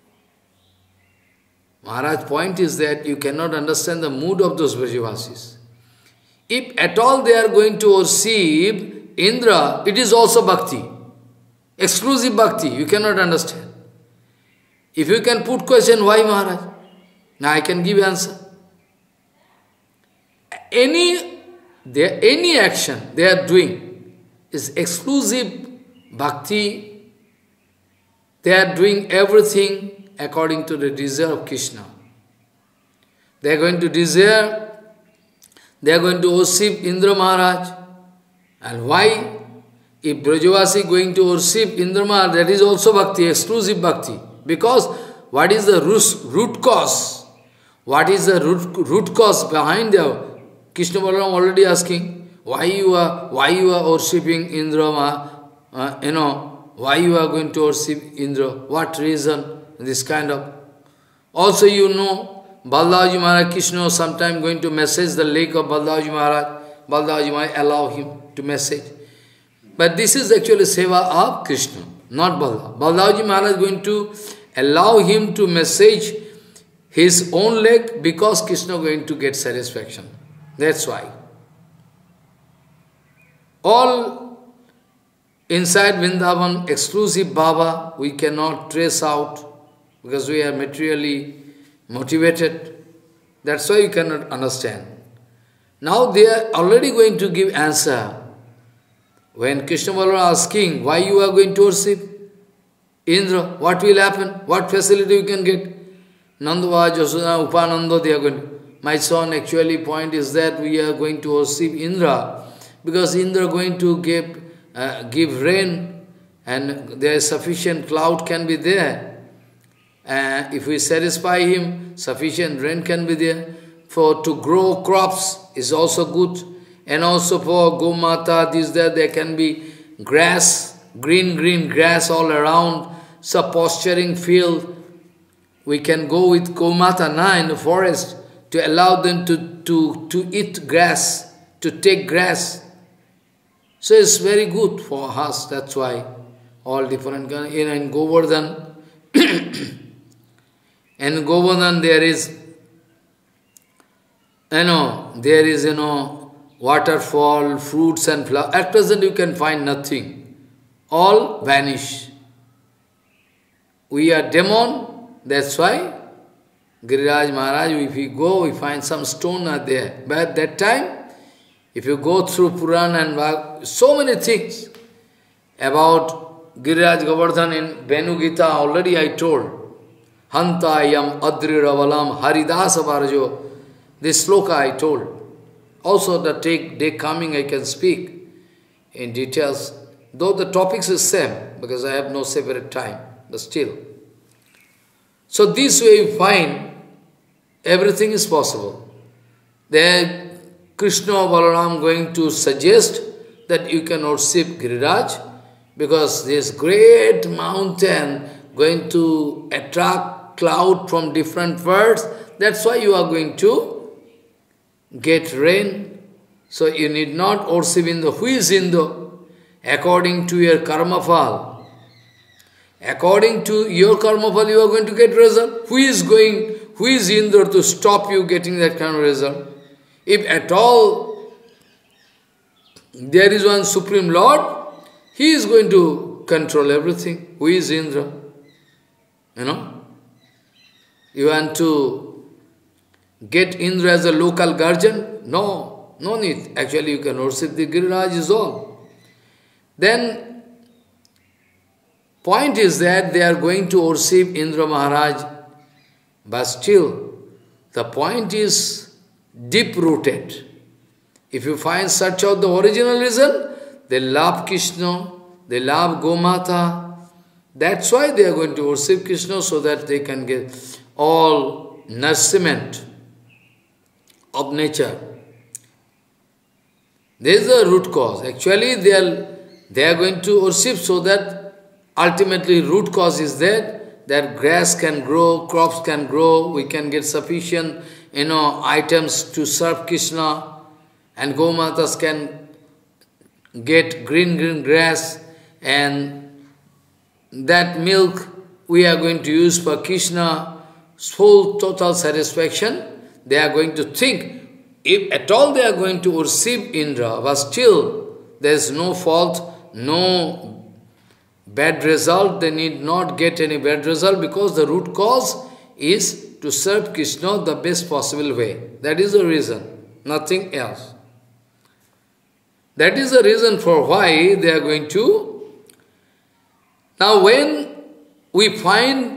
Maharaj's point is that you cannot understand the mood of those Brajavasis. If at all they are going to worship Indra, it is also bhakti. Exclusive bhakti, you cannot understand. If you can put question, why Maharaj? Now I can give answer. Any, they, any action they are doing is exclusive bhakti. They are doing everything according to the desire of Krishna. They are going to desire, they are going to worship Indra Maharaj. And why? If Brajavasi going to worship Indra Maharaj, that is also bhakti, exclusive bhakti. Because what is the root, root cause? What is the root, root cause behind the Krishna Balaram already asking, why you are, why you are worshipping Indra Maharaj, uh, you know, why you are going to worship Indra? What reason? This kind of. Also you know, Baldaji Maharaj, Krishna sometime going to message the lake of Baldaji Maharaj. Baldaji Maharaj allow him to message. But this is actually seva of Krishna, not Balda. Baldaji Maharaj going to allow him to message his own leg because Krishna going to get satisfaction. That's why. All inside Vrindavan, exclusive Baba, we cannot trace out because we are materially motivated. That's why you cannot understand. Now they are already going to give answer. When Krishna Balaram asking, why you are going to worship Indra, what will happen, what facility you can get? Nandava, Jasoda, Upananda, they are going to. My son, actually point is that we are going to worship Indra, because Indra going to give, uh, give rain, and there is sufficient cloud can be there. Uh, if we satisfy him, sufficient rain can be there. For to grow crops is also good. And also for Gomata, this, that, there can be grass, green, green grass all around. So posturing field, we can go with Gomata now in the forest to allow them to, to, to eat grass, to take grass. So it's very good for us, that's why all different, in, in Govardhan, and Govardhan there is, you know, there is, you know, waterfall, fruits and flowers. At present you can find nothing. All vanish. We are demon, that's why Giriraj Maharaj, if we go, we find some stone are there. But at that time, if you go through Puran and Bhag, so many things about Giriraj Govardhan in Venu Gita, already I told. Hantayam Adri Ravalam Haridasa Bharjo. This sloka I told. Also the take day coming I can speak in details, though the topics is same, because I have no separate time, but still. So this way you find everything is possible. Then Krishna Balaram going to suggest that you can worship Giriraj, because this great mountain going to attract cloud from different birds. That's why you are going to get rain. So you need not worship Indra. Who is Indra? According to your karma fall. According to your karma fall, you are going to get result. Who is going, who is Indra to stop you getting that kind of result? If at all there is one Supreme Lord, He is going to control everything. Who is Indra? You know? You want to get Indra as a local guardian? No, no need. Actually, you can worship the Giriraj is all. Then, point is that they are going to worship Indra Maharaj, but still, the point is deep-rooted. If you find search out the original reason, they love Krishna, they love Gomata. That's why they are going to worship Krishna, so that they can get all nourishment of nature. There is a root cause. Actually, they are, they are going to worship so that ultimately root cause is there, that grass can grow, crops can grow, we can get sufficient, you know, items to serve Krishna, and Gomatas can get green, green grass, and that milk we are going to use for Krishna. Full total satisfaction, they are going to think, if at all they are going to worship Indra, but still there is no fault, no bad result, they need not get any bad result, because the root cause is to serve Krishna the best possible way. That is the reason, nothing else. That is the reason for why they are going to. Now when we find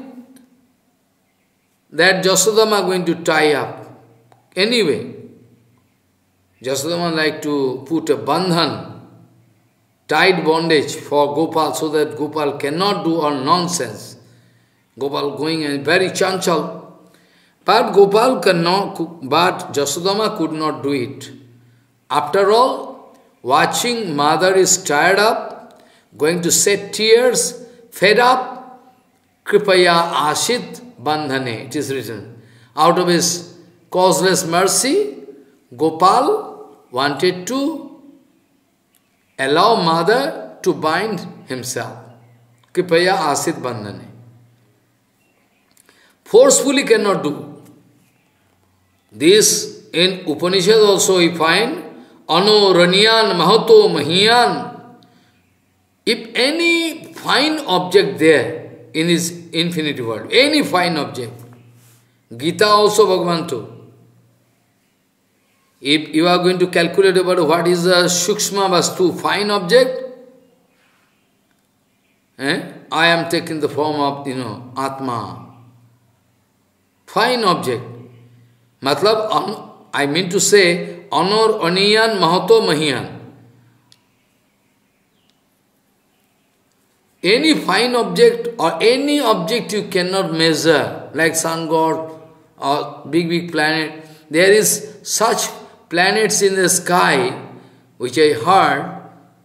that Jasodama are going to tie up. Anyway, Jasodama like to put a bandhan, tight bondage for Gopal, so that Gopal cannot do all nonsense. Gopal going and very chanchal. But Gopal cannot, but Jasodama could not do it. After all, watching mother is tired up, going to shed tears, fed up, Kripaya Ashit Bandhane, it is written. Out of his causeless mercy, Gopal wanted to allow mother to bind himself. Kripaya Asit Bandhane. Forcefully cannot do. This in Upanishad also we find, Ano Ranyan Mahato Mahiyan. If any fine object there, in his infinity world, any fine object. Gita also Bhagavan told. If you are going to calculate about what is a Sukshma Vastu, fine object, eh? I am taking the form of, you know, Atma. Fine object. Matlab, I mean to say, honor aniyan mahato mahiyan. Any fine object or any object you cannot measure, like sun god or big, big planet. There is such planets in the sky, which I heard,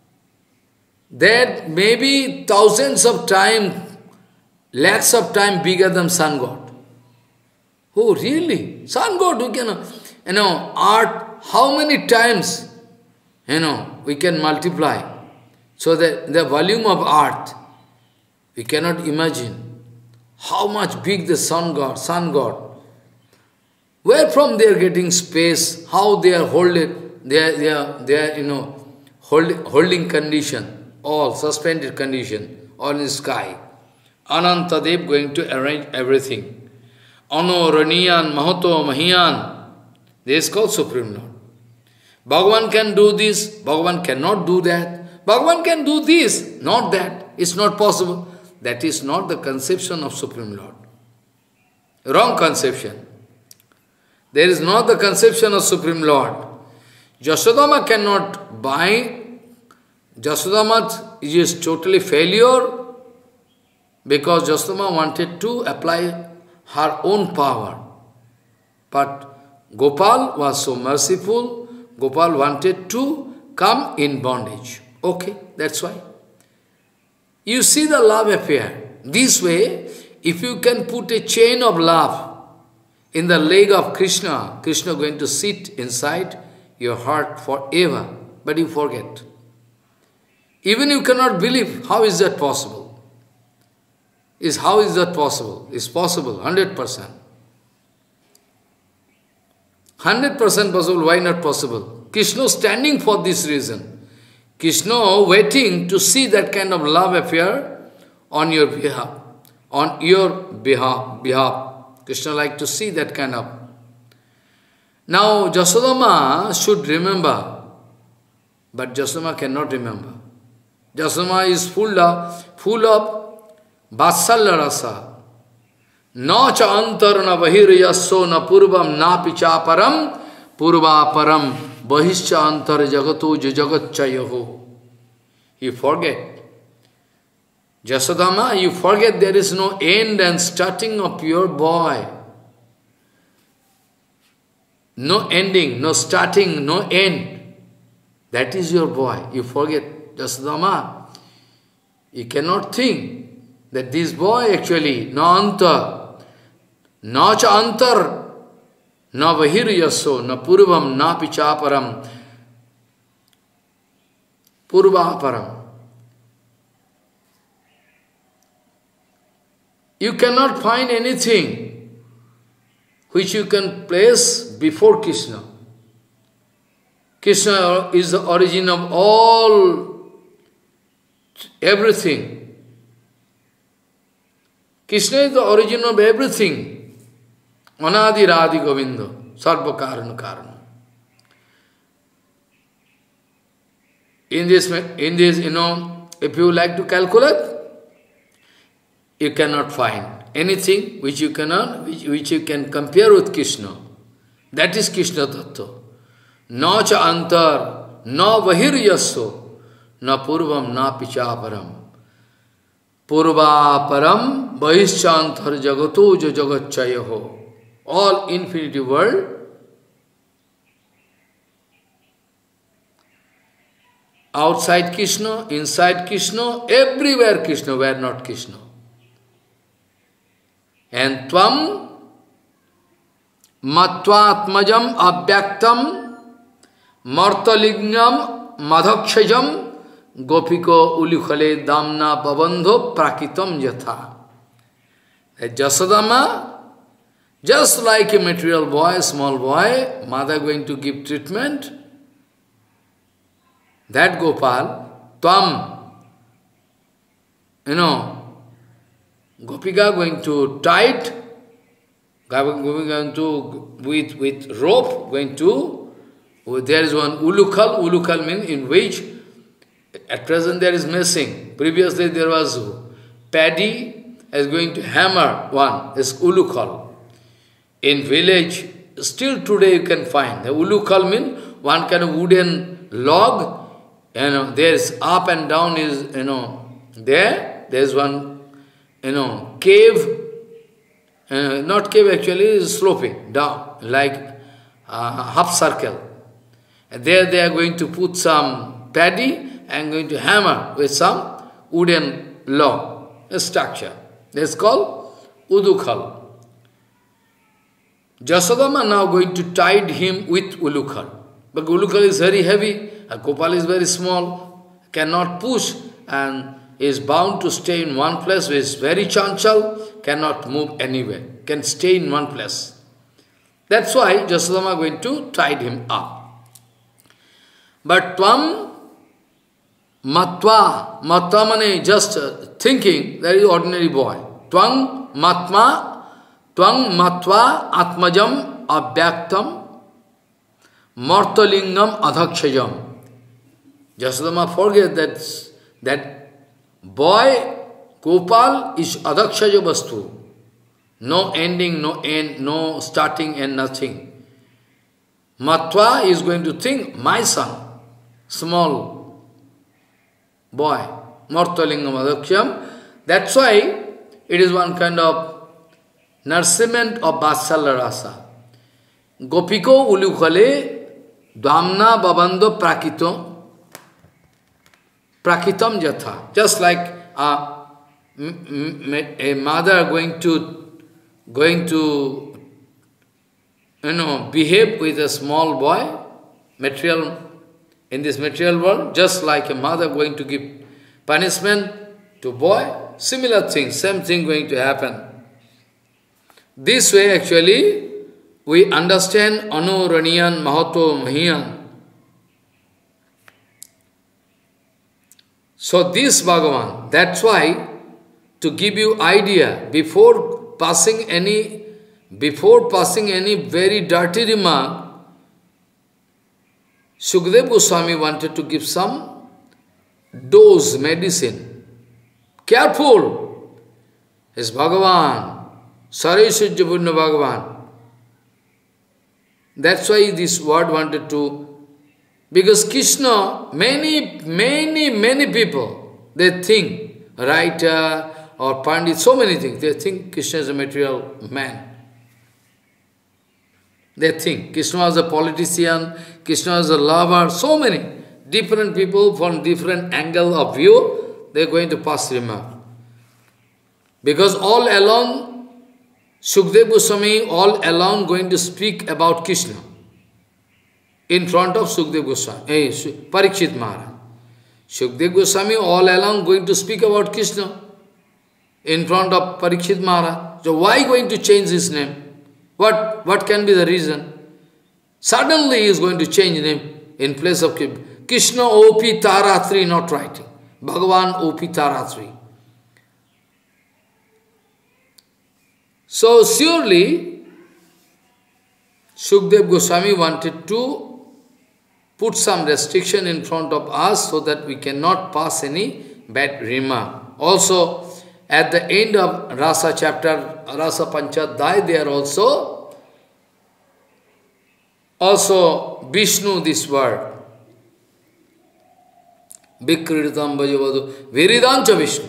that maybe thousands of times, lakhs of times bigger than sun god. Oh, really? Sun god, we can, you know, art, how many times, you know, we can multiply. So that the volume of earth, we cannot imagine how much big the sun god, sun god. Where from they are getting space, how they are holding, they are, they are, they are you know, hold, holding condition, all suspended condition, all in the sky. Anantadev going to arrange everything. Ano, Raniyan, Mahato, Mahiyan. This is called Supreme Lord. Bhagavan can do this, Bhagavan cannot do that. Bhagavan can do this, not that. It's not possible. That is not the conception of Supreme Lord. Wrong conception. There is not the conception of Supreme Lord. Yasodama cannot buy. Yasodama is totally failure because Yasodama wanted to apply her own power. But Gopal was so merciful, Gopal wanted to come in bondage. Okay, that's why. You see the love affair. This way, if you can put a chain of love in the leg of Krishna, Krishna going to sit inside your heart forever, but you forget. Even you cannot believe, how is that possible? Is how is that possible? It's possible, one hundred percent. one hundred percent possible, why not possible? Krishna standing for this reason. Krishna waiting to see that kind of love affair on your behalf. On your behalf. behalf. Krishna like to see that kind of. Now, Jasodama should remember, but Jasodama cannot remember. Jasodama is full of, full of Vatsalya rasa. Na cha antar na bahir yasso na purvam na picha param purva param bahischa antar jagato jagatchayaho. You forget. Jasodama, you forget there is no end and starting of your boy. No ending, no starting, no end. That is your boy. You forget, Jasodama. You cannot think that this boy actually, na antar, na cha antar, na vahir yasso, na purvam, na pichaparam, purva param. You cannot find anything which you can place before Krishna. Krishna is the origin of all, everything. Krishna is the origin of everything. Anadi Radhi Govinda, Sarva Karana Karana. In this, in this, you know, if you like to calculate, you cannot find anything which you cannot, which, which you can compare with Krishna. That is Krishna Tattva. Na cha antar, na vahir yasso, na purvam, na pichaparam. Purva param, bahischa antar jagato jo jagatchayaho. All infinity world. Outside Krishna, inside Krishna, everywhere Krishna, where not Krishna. And tvam matvatmajam abhyaktam martalignam madhakshajam gopiko ulikhale damna babandho prakitam yatha. Jasodama, just like a material boy, small boy, mother going to give treatment, that Gopal, tvam, you know, Gopika going to tie it, going to, with, with rope, going to Oh, there is one ulukal. Ulukal means in which at present there is missing. Previously there was paddy is going to hammer one, is ulukal. In village, still today you can find. The ulukal means one kind of wooden log, you know, there is up and down is, you know, there, there is one, you know, cave, uh, not cave actually, is sloping down, like uh, half circle. And there they are going to put some paddy and going to hammer with some wooden log, a structure. That's called udukal. Jasodama now going to tie him with ulukal. But ulukal is very heavy, and Gopal is very small, cannot push, and is bound to stay in one place, which is very chanchal, cannot move anywhere, can stay in one place. That's why Jasodama going to tie him up. But Tvam Matva, Matva means just thinking, that is ordinary boy. Twang Matma, Twang Matva Atmajam Abhyaktam Martalingam Adhakshajam. Jasodama forget that, that boy Gopal is Adhakshaja Vastu. No ending, no end, no starting and nothing. Matva is going to think, my son, small boy, Martalingam Adhakshajam. That's why it is one kind of nourishment of Vatsalya Rasa. Gopiko ulukale dhamna babando prakito prakitam jatha. Just like a, a mother going to going to you know behave with a small boy, material in this material world, just like a mother going to give punishment to boy, similar thing, same thing going to happen. This way actually we understand Anu, Raniyan, Mahato, Mahiyan. So this Bhagavan, that's why to give you idea, before passing any, before passing any very dirty remark, Sukadeva Goswami wanted to give some dose, medicine. Careful! Is Bhagavan, Saraswajapurna Bhagavan. That's why this word wanted to, because Krishna, many, many, many people, they think, writer or Pandit, so many things, they think Krishna is a material man. They think Krishna was a politician, Krishna was a lover, so many different people from different angle of view, they are going to pass remark. Because all along, Sukadeva Goswami all along going to speak about Krishna in front of Sukadeva Goswami, eh, Parikshit Maharaj. Sukadeva Goswami all along going to speak about Krishna in front of Parikshit Maharaj. So why going to change his name? What, what can be the reason? Suddenly he is going to change name in place of Krishna O P Taratri, not writing. Bhagavan O P Taratri. So surely, Sukadeva Goswami wanted to put some restriction in front of us so that we cannot pass any bad remark. Also, at the end of Rasa chapter, Rasa Panchadhyay, there also, also Vishnu, this word, Vikritam Bhajavadu, Viridancha Vishnu.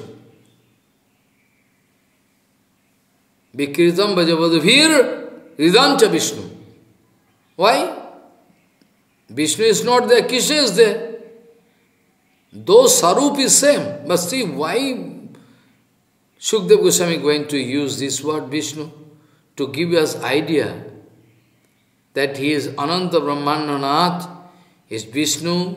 Vikritam Bhajavadu Vir Ridancha Vishnu. Why? Vishnu is not there, Krishna is there. Though Sarup is same, but see why Sukadeva Goswami going to use this word Vishnu to give us idea that he is Ananta Brahmananath, is Vishnu.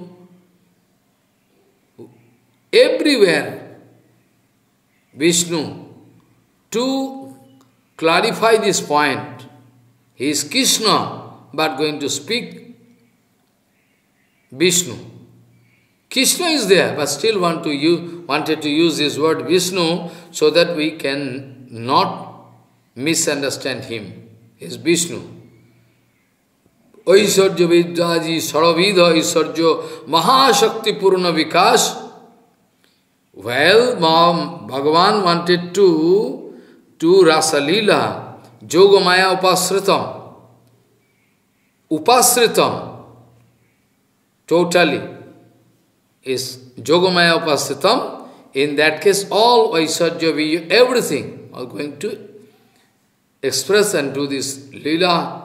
Everywhere, Vishnu, to clarify this point, he is Krishna, but going to speak Vishnu. Krishna is there, but still want to use, wanted to use this word Vishnu so that we can not misunderstand him. He is Vishnu. Aishwarya Vidyaji Saravidha Aishwarya Mahashakti Purna Vikas. Well, Mom, Bhagavan wanted to do Rasa Leela, Yogamaya Upasritam. Upasritam, totally, is Yogamaya Upasritam. In that case, all Aishwarya, everything, are going to express and do this Leela.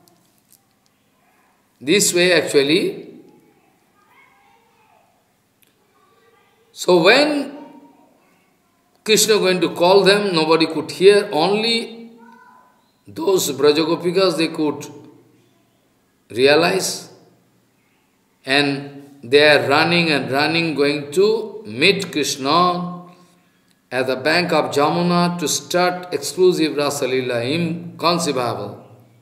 This way actually. So when Krishna going to call them, nobody could hear, only those Brajagopikas they could realize, and they are running and running, going to meet Krishna at the bank of Jamuna to start exclusive Rasa Leela, inconceivable.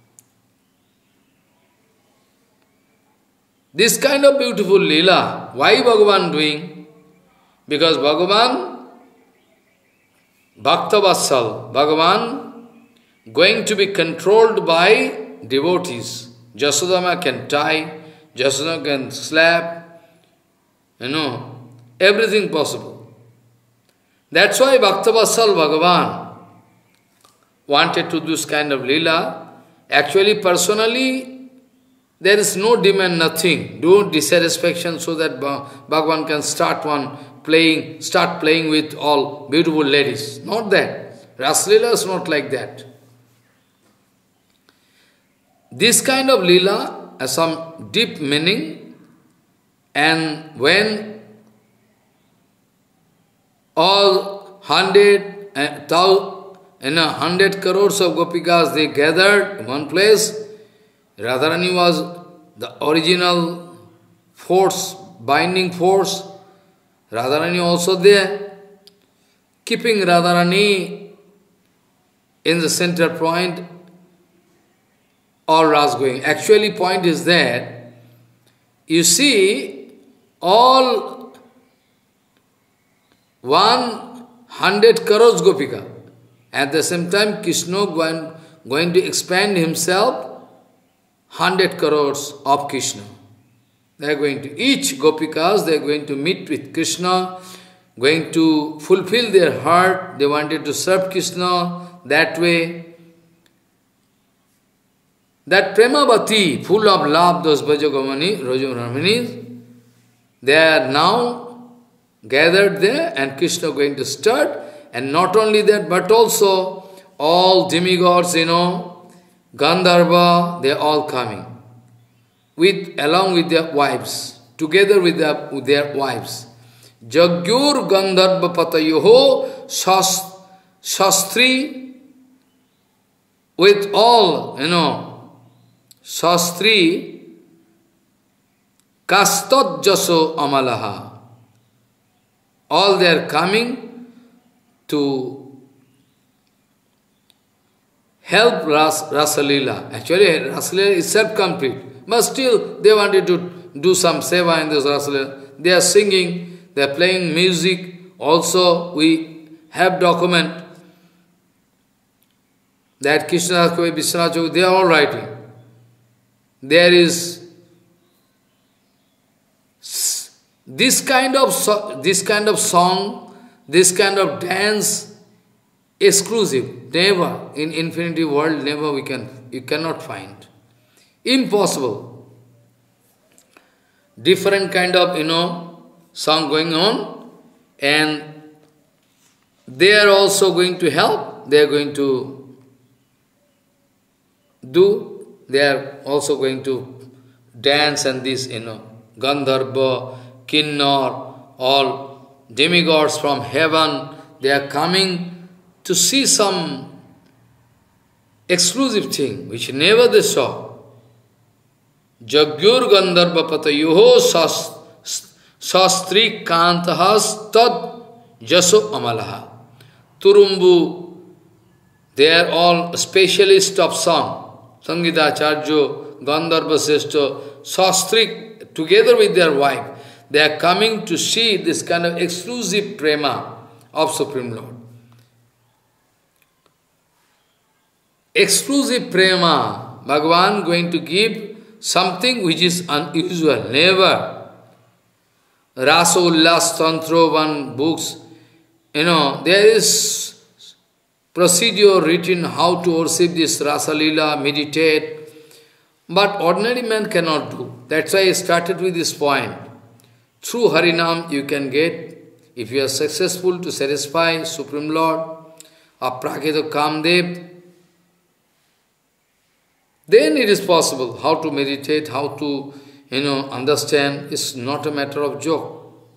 This kind of beautiful Leela, why Bhagavan doing? Because Bhagavan, Bhakta Vatsal, Bhagavan going to be controlled by devotees. Jasodama can tie, Jasodama can slap, you know, everything possible. That's why Bhakta Vatsal Bhagavan wanted to do this kind of Leela. Actually, personally, there is no demand, nothing. No dissatisfaction so that Bhagavan can start one playing, start playing with all beautiful ladies. Not that. Rasa Leela is not like that. This kind of Leela has some deep meaning, and when all hundred, uh, thousand, you know, hundred crores of Gopikas, they gathered in one place, Radharani was the original force, binding force. Radharani also there, keeping Radharani in the center point, all ras going. Actually, point is that, you see, all one hundred crores Gopika. At the same time, Krishna going, going to expand himself, hundred crores of Krishna. They are going to, each Gopikas, they are going to meet with Krishna, going to fulfill their heart, they wanted to serve Krishna that way. That Premavati, full of love, those Brajagamani, Rajaramani, they are now gathered there, and Krishna going to start. And not only that, but also all demigods, you know, Gandharva, they are all coming, with along with their wives, together with their, with their wives. Jagyur Gandharva Patayoho Shastri, with all, you know, Shastri Kastat Jaso Amalaha. All they are coming to help Ras, Rasa Leela. Actually, Rasa Leela is self-complete. But still, they wanted to do some seva in this Rasa Leela. They are singing, they are playing music. Also, we have document that Krishna Das Kavi, Vishwanath Chakravarti, they are all writing. There is this kind of so, this kind of song, this kind of dance, exclusive. Never in infinity world, never we can you cannot find. Impossible. Different kind of you know song going on, and they are also going to help. They are going to do. They are also going to dance and this, you know, Gandharva, Kinnor, all demigods from heaven, they are coming to see some exclusive thing, which never they saw. Jagyur Gandharva Patayuho Shastri Kantahas Tad Jaso Amalaha. Turumbu, they are all specialists of song. Sangita Acharya, Gandharva Sreshta, Shastri, together with their wife, they are coming to see this kind of exclusive prema of Supreme Lord. Exclusive prema, Bhagavan going to give something which is unusual, never. Rasa Ullas Tantra, one books, you know, there is procedure written how to worship this Rasa Leela, meditate, but ordinary man cannot do. That's why I started with this point. Through Harinam you can get, if you are successful to satisfy Supreme Lord, Aprakita Kamdev, then it is possible how to meditate, how to, you know, understand. It's not a matter of joke.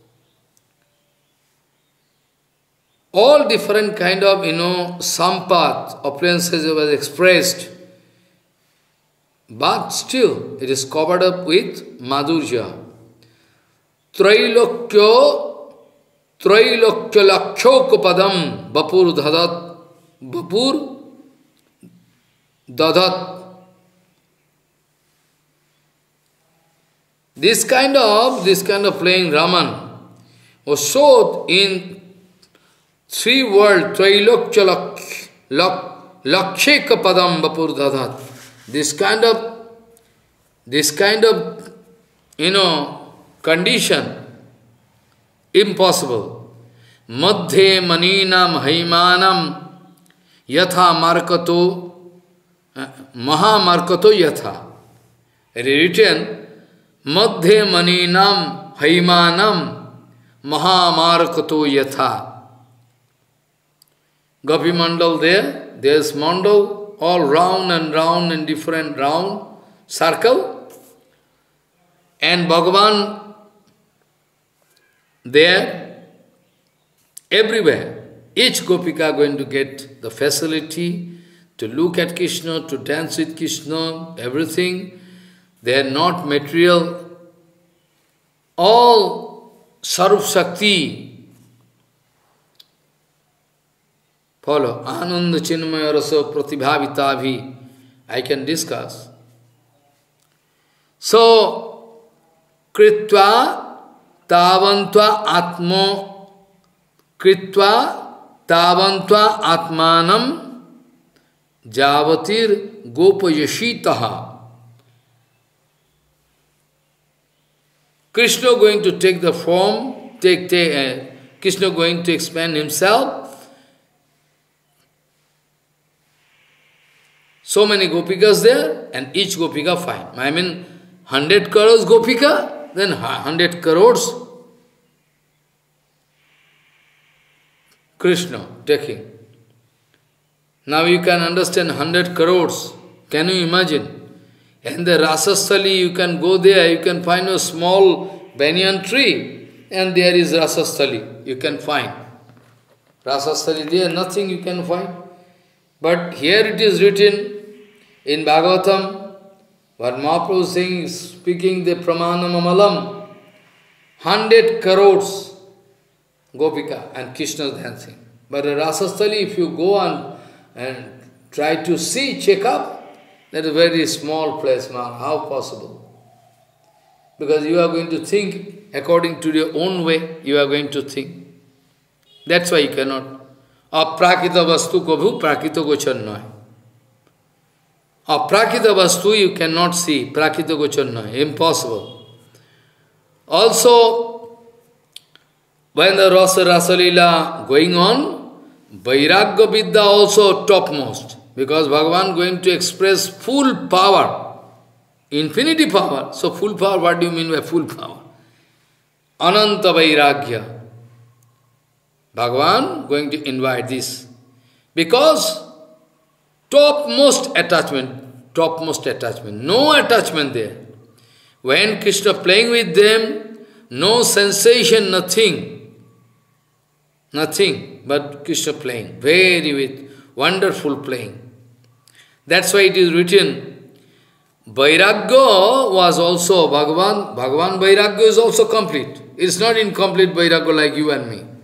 All different kind of, you know, sampath, opulences was expressed, but still it is covered up with madhurya. Trailokyo, Trailokyo lakshyokapadam, Vapur dhadat, Vapur dadat. This kind of, this kind of playing Raman was showed in three words, Trailokya laksheka padam vapur dadat. This kind of, this kind of, you know, condition, impossible. Madhye maninam haimanam yatha markato, maha markato yatha. It is written, Madhye maninam haimanam mahamarkato yatha. Gopi Mandal there, there's Mandal, all round and round and different round, circle. And Bhagavan there, everywhere. Each Gopika going to get the facility to look at Krishna, to dance with Krishna, everything. They are not material. All Sarup Shakti. Follow. Ananda Chinmaya Rasa Pratibhavita. I can discuss. So, Kritva Tavantva Atmo Kritva Tavantva Atmanam Javatir Gopayashitaha. Krishna going to take the form, take, take uh, Krishna going to expand himself. So many gopikas there, and each gopika fine. I mean, hundred crores gopika, then hundred crores Krishna taking. Now you can understand hundred crores. Can you imagine? And the Rasasthali, you can go there, you can find a small banyan tree, and there is Rasasthali, you can find. Rasasthali there, nothing you can find. But here it is written in Bhagavatam, what Mahaprabhu is saying, speaking the Pramana Mamalam, hundred crores Gopika and Krishna dancing. But the Rasasthali, if you go on and try to see, check up, that is a very small place, man. How possible? Because you are going to think according to your own way, you are going to think. That's why you cannot. Aprakita vastu kabhu prakita gochar noy. Aprakita vastu you cannot see, prakita gochar noy. Impossible. Also, when the Rasa Rasa Leela going on, Vairagya Vidya also topmost. Because Bhagavan going to express full power, infinity power. So full power, what do you mean by full power? Ananta Vairagya. Bhagavan going to invite this. Because topmost attachment, topmost attachment, no attachment there. When Krishna playing with them, no sensation, nothing. Nothing but Krishna playing, very with wonderful playing. That's why it is written, Vairagya was also Bhagavan, Bhagavan Vairagya is also complete. It's not incomplete Vairagya like you and me.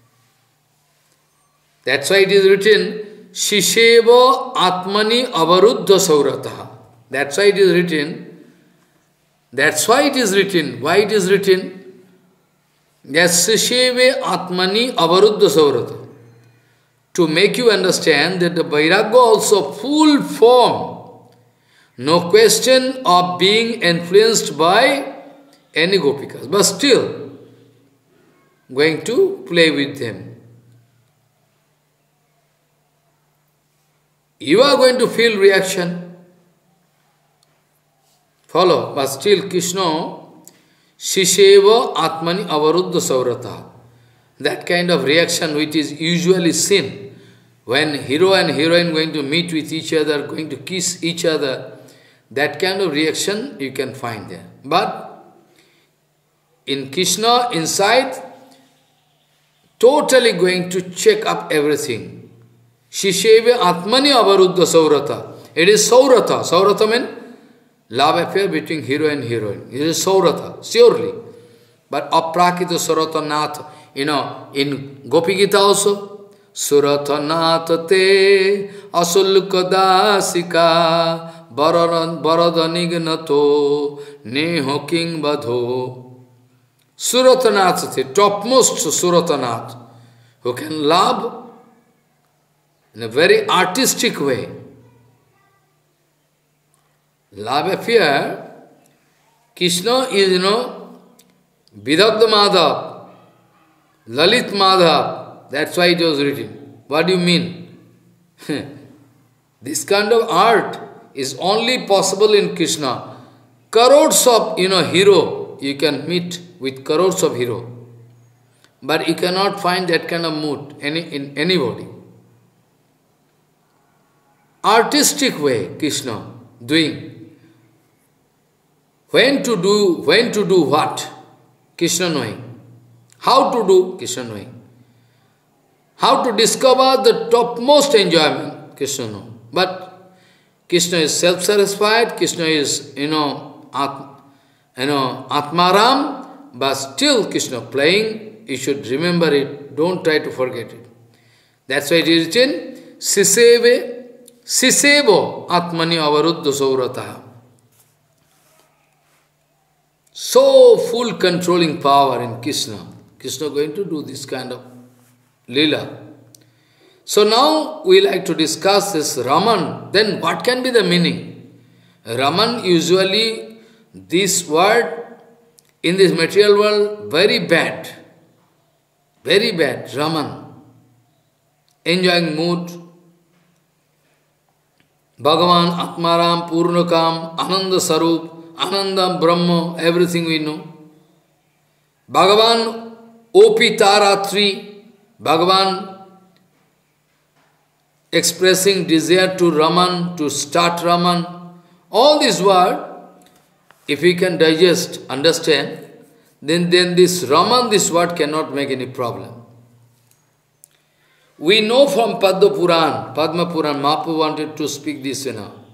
That's why it is written, Shisheva Atmani Avaruddha Saurataha. That's why it is written, that's why it is written, why it is written, yes, Shisheva Atmani Avaruddha Saurataha. To make you understand that the Vairagya also full form, No question of being influenced by any gopikas, but still going to play with them. You are going to feel reaction. Follow, but still Krishna, Shisheva Atmani Avaruddha Saurata. That kind of reaction which is usually seen when hero and heroine going to meet with each other, going to kiss each other, that kind of reaction you can find there. But in Krishna, inside, totally going to check up everything. Shisheva Atmani Avaruddha Saurata. It is Saurata. Saurata means love affair between hero and heroine. It is Saurata, surely. But Aprakita Saurata Nath, you know, in Gopi Gita also, Surata Nath te asulukadasika baradanignato neho king badho. Suratanath, the topmost Suratanath, who can love in a very artistic way. Love affair, Krishna is, you know, Vidagdha Madhav, Lalit Madhav, that's why it was written. What do you mean? This kind of art is only possible in Krishna. Crores of, you know, hero, you can meet with crores of hero. But you cannot find that kind of mood any, in anybody. Artistic way, Krishna doing. When to do, when to do what? Krishna knowing. How to do? Krishna knowing. How to discover the topmost enjoyment? Krishna knows. But Krishna is self-satisfied, Krishna is, you know, At, you know, Atmaram, but still Krishna playing, you should remember it, don't try to forget it. That's why it is written, Siseve, Sisevo Atmani Avaruddha Saurataha. So full controlling power in Krishna. Krishna going to do this kind of lila. So now we like to discuss this Raman. Then what can be the meaning? Raman usually, this word in this material world, very bad. Very bad, Raman. Enjoying mood. Bhagavan, Atmaram, Purnakam, Ananda Sarup, Anandam, Brahma, everything we know. Bhagavan, Opi Taratri, Bhagavan expressing desire to Raman, to start Raman. All this word, if we can digest, understand, then, then this Raman, this word cannot make any problem. We know from Padma Puran, Padma Puran, Mahaprabhu wanted to speak this, you know.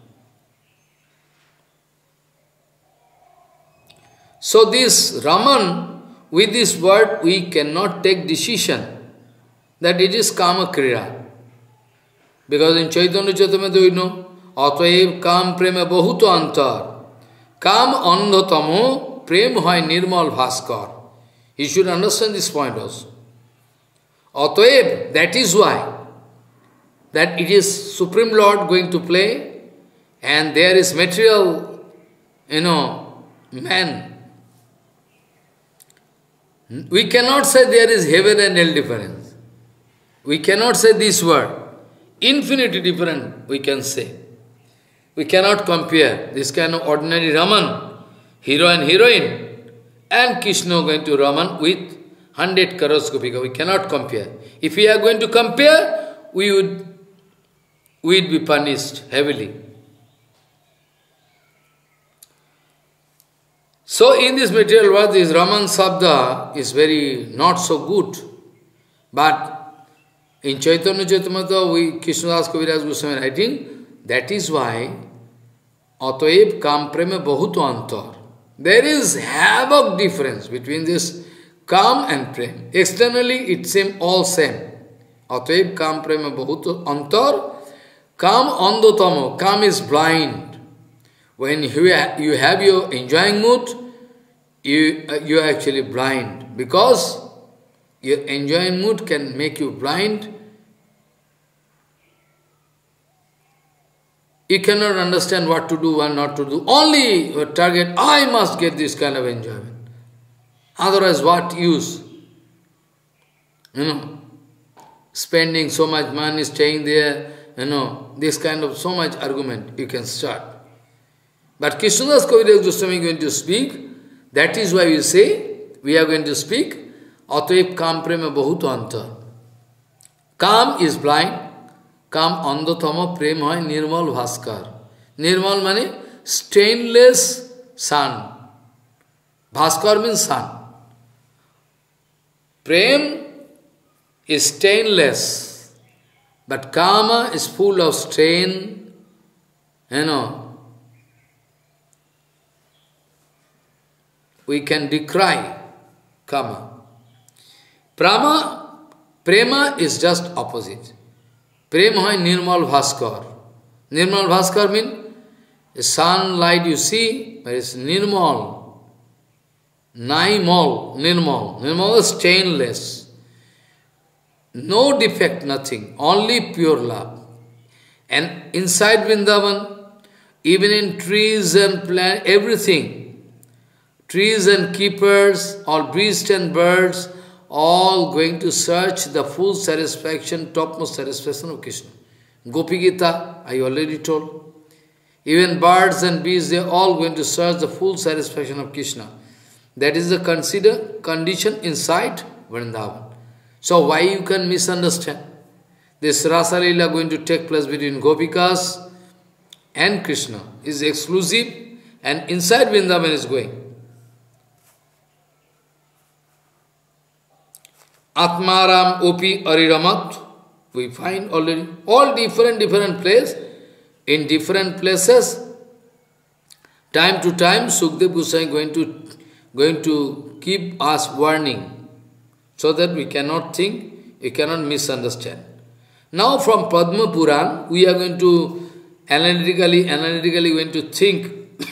So this Raman, with this word, we cannot take decision that it is Kama Kriya. Because in Chaitanya Charitamrita we know, Atvaev Kam Prema Bahuto Antar, Kam Andhatamo Prem Hoy Nirmal Bhaskar. You should understand this point also. Atvaev, that is why, that it is Supreme Lord going to play, and there is material, you know, man. We cannot say there is heaven and hell difference. We cannot say this word. Infinitely different, we can say. We cannot compare this kind of ordinary Raman, hero and heroine, and Krishna going to Raman with hundred crores gopika. We cannot compare. If we are going to compare, we would, we would be punished heavily. So in this material world, this Raman Sabda is very not so good. But in Chaitanya Charitamrita, we, Krishnadas Kaviraj Goswami writing, that is why Atvaev Kam Prema Bahuto Antar. There is havoc difference between this Kam and Prem. Externally, it seems all same. Atvaev Kam Prema Bahuto Antar. Kam Andotamo. Kam is blind. When you you have your enjoying mood, you, you are actually blind. Because your enjoying mood can make you blind. You cannot understand what to do and not to do. Only your target, I must get this kind of enjoyment. Otherwise, what use? You know, spending so much money, staying there, you know, this kind of so much argument you can start. But Krishnadas Kaviraj Goswami is going to speak. That is why we say, we are going to speak, Ataib Kam Prema Bahut Anta. Kam is blind. Kam andotama prem hoy nirmal bhaskar. Nirmal means stainless sun. Bhaskar means sun. Prem is stainless. But kama is full of stain. You know. We can decry kama. Prama, prema is just opposite. Prem hoy nirmal bhaskar. Nirmal bhaskar means sunlight you see, but it's nirmal. Naimal, nirmal. Nirmal is stainless. No defect, nothing. Only pure love. And inside Vrindavan, even in trees and plants, everything, trees and keepers, all beasts and birds, all going to search the full satisfaction, topmost satisfaction of Krishna. Gopi Gita, I already told. Even birds and beasts, they are all going to search the full satisfaction of Krishna. That is the consider condition inside Vrindavan. So why you can misunderstand? This Rasa Leela going to take place between Gopikas and Krishna is exclusive, and inside Vrindavan is going. Atmaram Opi Ariramat, we find already all different, different places, in different places. Time to time, Sukdev Goswami going to going to keep us warning, so that we cannot think, we cannot misunderstand. Now from Padma Puran, we are going to analytically, analytically going to think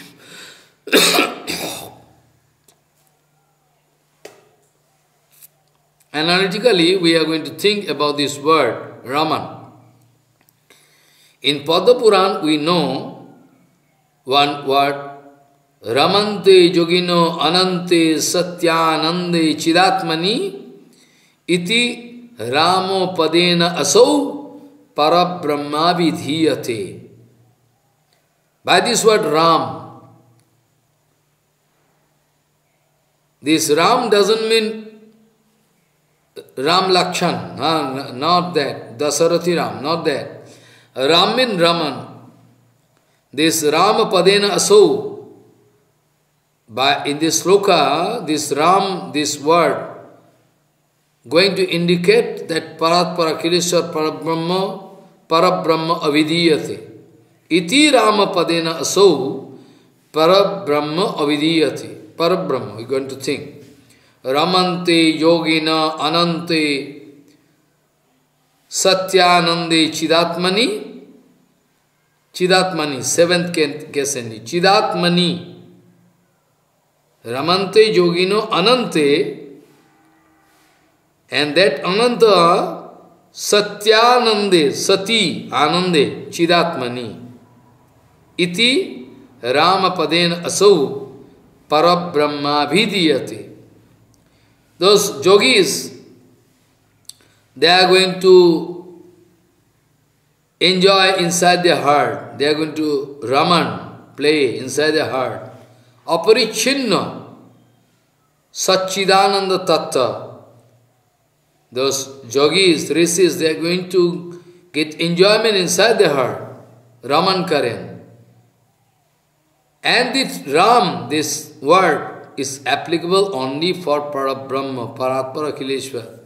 Analytically, we are going to think about this word, Raman. In Padma Puran, we know one word, Ramante Yogino Anante Satyanande Chidatmani Iti Ramo Padena Asau Parabrahmavidhiyate. By this word Ram, this Ram doesn't mean Ram Lakshan, no, not that. Dasarathi Ram, not that. Ram means Raman. This Ram Padena Asau. By in this sloka, this Ram, this word, going to indicate that Parat Parakileshwar Parabrahma, Parabrahma Avidiyate. Iti Rama Padena Asau, Parabrahma Avidiyate. Parabrahma, we're going to think. Ramante Yogina Anante Satyanande Chidatmani. Chidatmani, seventh case in Chidatmani. Ramante Yogino Anante, and that Ananta Satyanande, Sati Anande Chidatmani. Iti Ramapaden Asau Parabrahma Vidiyate. Those yogis, they are going to enjoy inside their heart. They are going to Raman, play inside their heart. Aparichinna, Satchidananda Tattva. Those yogis, rishis, they are going to get enjoyment inside their heart. Raman Karen. And this Ram, this word, is applicable only for Parabrahma, Paratpara Kileshwar.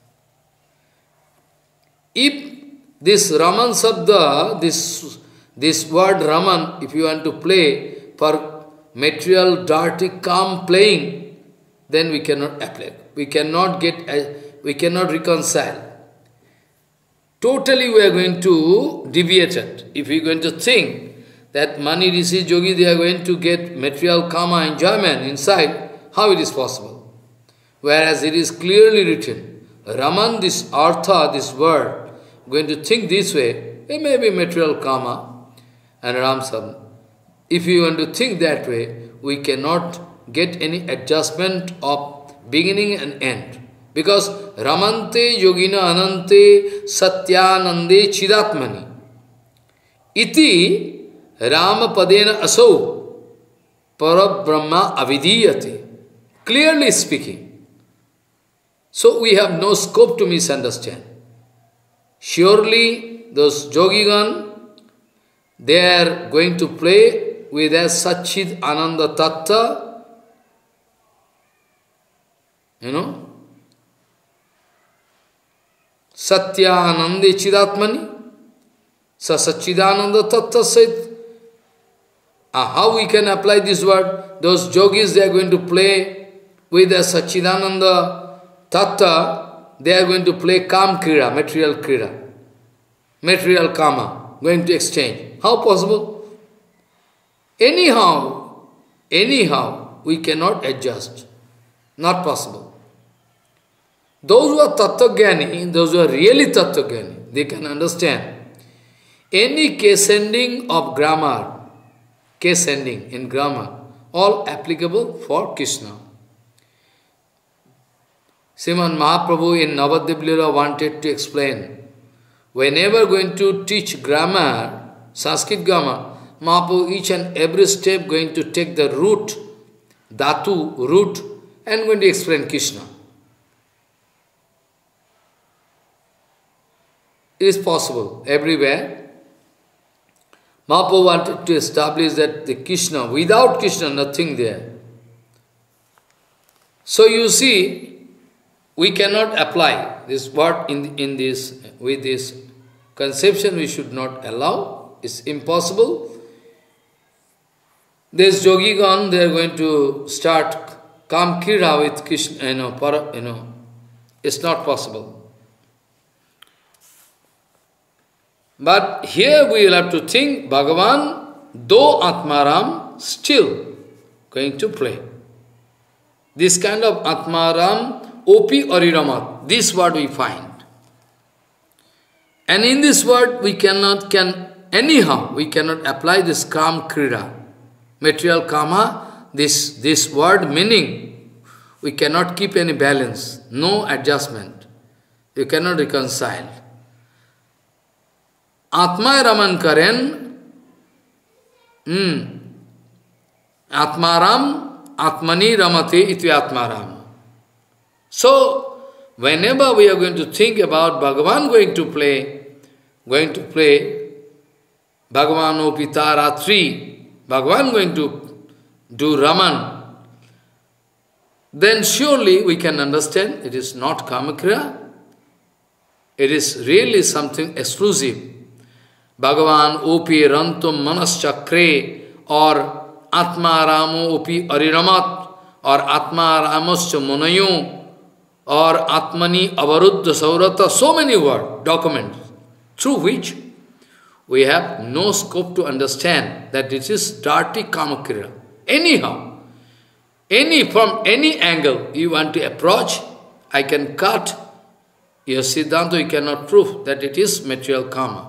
If this Raman Sabda, this, this word Raman, if you want to play for material, dirty, calm playing, then we cannot apply. We cannot get, a, we cannot reconcile. Totally we are going to deviate it. If we are going to think that Mani, Rishi, Yogi, they are going to get material karma enjoyment inside, how it is possible? Whereas it is clearly written, Raman, this artha, this word, going to think this way, it may be material karma. and Ram Sabda. If you want to think that way, we cannot get any adjustment of beginning and end. Because Ramante Yogina Anante Satyanande Chidatmani Iti Ramapadena Asau Parabrahma Avidiyate. Clearly speaking. So we have no scope to misunderstand. Surely those Yogigan, they are going to play with their Satchid Ananda Tattva, you know, Satya Anande Chidatmani, Sa Satchidananda Tattva Sait. Uh, how we can apply this word? Those yogis, they are going to play with their Satchidananda Tattva, they are going to play Kam Krida, material Krida, material Kama, going to exchange. How possible? Anyhow, anyhow, we cannot adjust. Not possible. Those who are Tattva-gyani, those who are really Tattva-gyani, they can understand. Any case ending of grammar, case ending in grammar, all applicable for Krishna. Sriman Mahaprabhu in Navadvip Leela wanted to explain, whenever going to teach grammar, Sanskrit grammar, Mahaprabhu each and every step going to take the root, dhatu, root, and going to explain Krishna. It is possible everywhere. Mahaprabhu wanted to establish that the Krishna, without Krishna, nothing there. So you see, we cannot apply this word in, in this, with this conception we should not allow. It's impossible. This Yogigan, they are going to start Kam Krida with Krishna, you know, para, you know, it's not possible. But here we will have to think, Bhagavan, though Atmaram, still going to play. This kind of Atmaram, Opi Ariramat, this word we find. And in this word we cannot, can anyhow, we cannot apply this Kam Krida. Material Kama, this, this word meaning, we cannot keep any balance, no adjustment. You cannot reconcile. Atma Raman Karen, hmm, Atmaram, Atmani Ramate iti Atmaram. So, whenever we are going to think about Bhagavan going to play, going to play Bhagavan O Pita Ratri, Bhagavan going to do Raman, then surely we can understand it is not Kamakriya, it is really something exclusive. Bhagavan Opi Rantum Manas Chakre or Atma Ramo Opi Ariramat or Atma Ramoscha Munayu or Atmani Avaruddha Saurata, so many words, documents, through which we have no scope to understand that it is dirty Kamakriya. Anyhow, any from any angle you want to approach, I can cut your Siddhanta, you cannot prove that it is material Kama.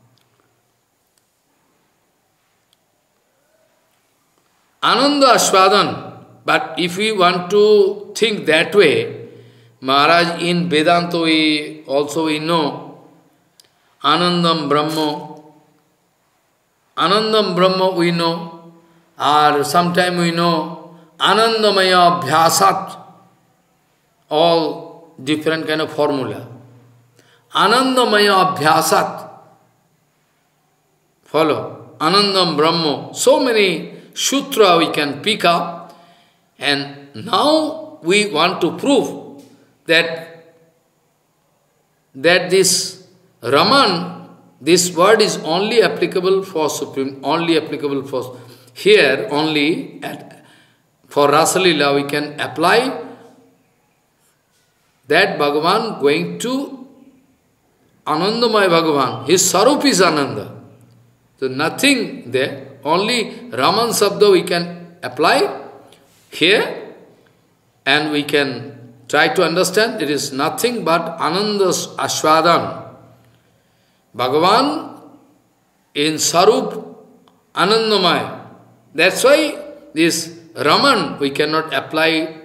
Ananda Ashwadan, but if we want to think that way, Maharaj in Vedanta we also we know Anandam Brahma, Anandam Brahma we know, or sometime we know Anandamaya Bhyasat, all different kind of formula. Anandamaya Bhyasat, follow, Anandam Brahma, so many Sutra we can pick up, and now we want to prove that, that this Raman, this word is only applicable for Supreme, only applicable for here, only at, for Rasalila we can apply that Bhagavan going to Anandamaya Bhagavan, his Sarup is Ananda. So nothing there. Only Raman Sabda we can apply here and we can try to understand it is nothing but Ananda's Ashwadan. Bhagavan in Sarup Anandamaya. That's why this Raman we cannot apply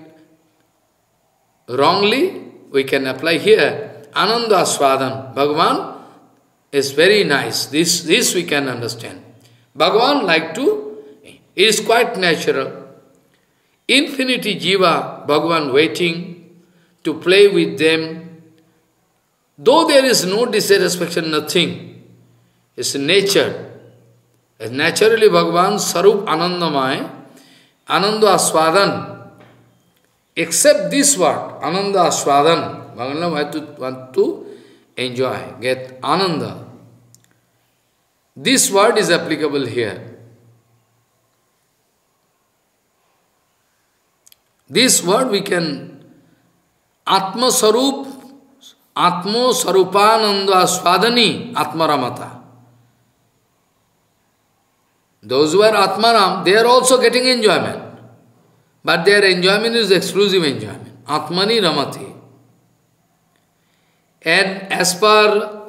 wrongly, we can apply here. Ananda Swadan. Bhagavan is very nice. This, this we can understand. Bhagavan like to, it is quite natural. Infinity Jiva, Bhagavan waiting to play with them. Though there is no dissatisfaction, nothing. It's nature. It's naturally Bhagavan Sarup Anandamaya, Ananda Aswadan. Except this word, Ananda Aswadan, Bhagavan want to, want to enjoy, get Ananda. This word is applicable here. This word we can, Atma Sarup, Atmo Sarupananda Swadani, Atmaramata. Those who are Atmaram, they are also getting enjoyment. But their enjoyment is exclusive enjoyment. Atmani Ramati. And as per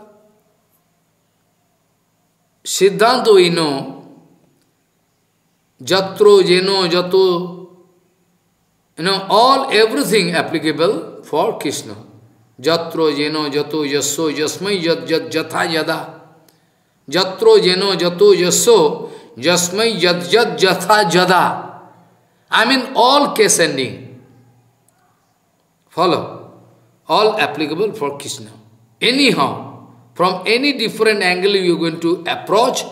Siddhanta we know, Jatro, Jeno, Jato, you know, all, everything applicable for Krishna. Jatro, Jeno, Jato, Jasso, Jasmai, Jat, Jat, Jatha, Jada. Jatro, Jeno, Jato, Jasso, Jasmai, Jat, Jat, Jatha, Jada. I mean all case ending. Follow. All applicable for Krishna. Anyhow, from any different angle you are going to approach,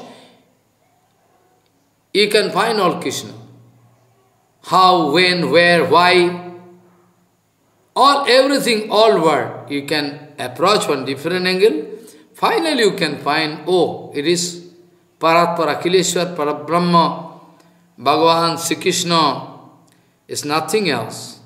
you can find all Krishna. How, when, where, why, all, everything, all word, you can approach one different angle. Finally you can find, oh, it is Paratpara, Akhileshwar, Parabrahma, Bhagavan, Sri Krishna, is nothing else.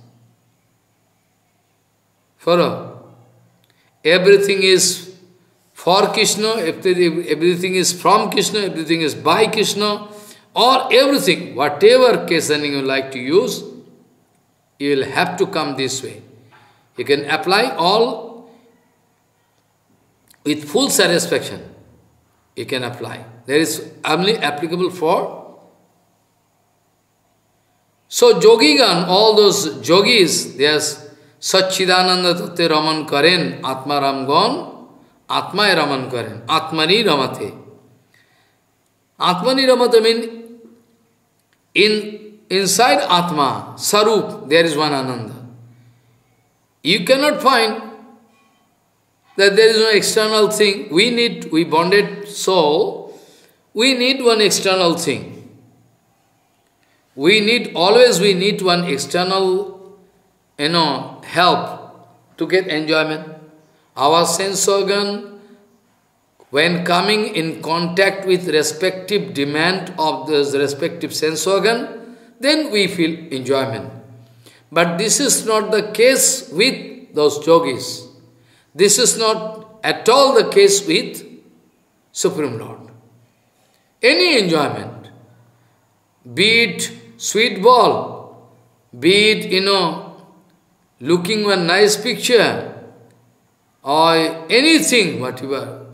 Follow? Everything is for Krishna, everything is from Krishna, everything is by Krishna, or everything, whatever case ending you like to use, you will have to come this way. You can apply all with full satisfaction. You can apply. There is only applicable for. So Yogigan, all those yogis, they are Satchidananda Tatte Raman Karen, Atma Ramgon, Atma Raman Karen, Atmani Ramate. Atmani Ramate means in, inside Atma, Sarup, there is one Ananda. You cannot find that there is no external thing. We need, we bonded soul, we need one external thing. We need, always we need one external, you know, help to get enjoyment. Our sense organ, when coming in contact with respective demand of those respective sense organ, then we feel enjoyment. But this is not the case with those yogis. This is not at all the case with Supreme Lord. Any enjoyment, be it sweet ball, be it, you know, looking one nice picture, or anything, whatever,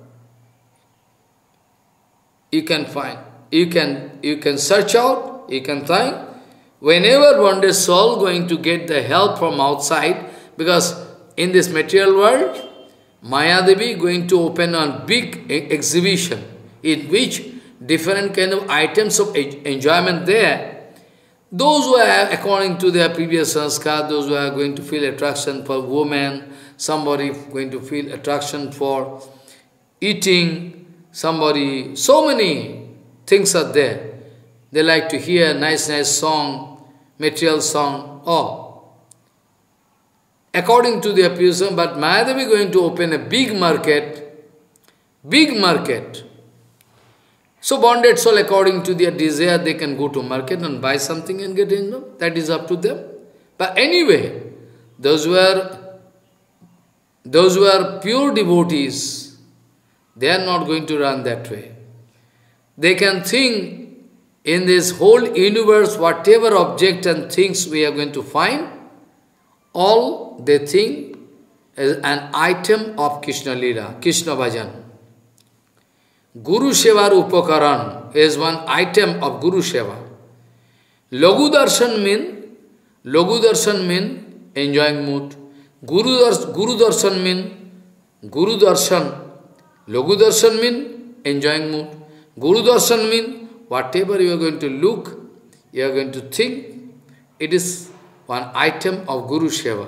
you can find. You can, you can search out, you can find. Whenever one day soul going to get the help from outside, because in this material world, Maya Devi going to open a big exhibition in which different kind of items of enjoyment there. Those who are, according to their previous sanskar, those who are going to feel attraction for women, somebody going to feel attraction for eating, somebody, so many things are there. They like to hear nice, nice song, material song, oh. According to their previous, but Mayadevi going to open a big market, big market. So bonded soul, according to their desire, they can go to market and buy something and get in. That is up to them. But anyway, those who are, those who are pure devotees, they are not going to run that way. They can think in this whole universe, whatever object and things we are going to find, all they think is an item of Krishna Leela, Krishna Bhajan. Guru Seva Upakaran is one item of Guru Seva. Lagu Darshan mean, Lagu Darshan mean enjoying mood. Guru, Dars, Guru Darshan mean, Guru Darshan, Lagu Darshan mean enjoying mood. Guru Darshan mean whatever you are going to look, you are going to think, it is one item of Guru Seva.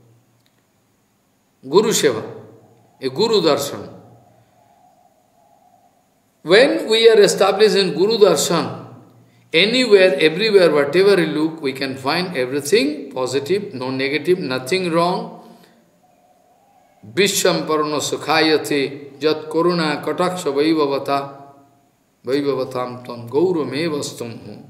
Guru Seva, a Guru Darshan. When we are established in Guru Darshan, anywhere, everywhere, whatever we look, we can find everything positive, no negative, nothing wrong. Vishwam parano sukhayate jat koruna kataksha vaivavata vaivavatam tam gauramevastam.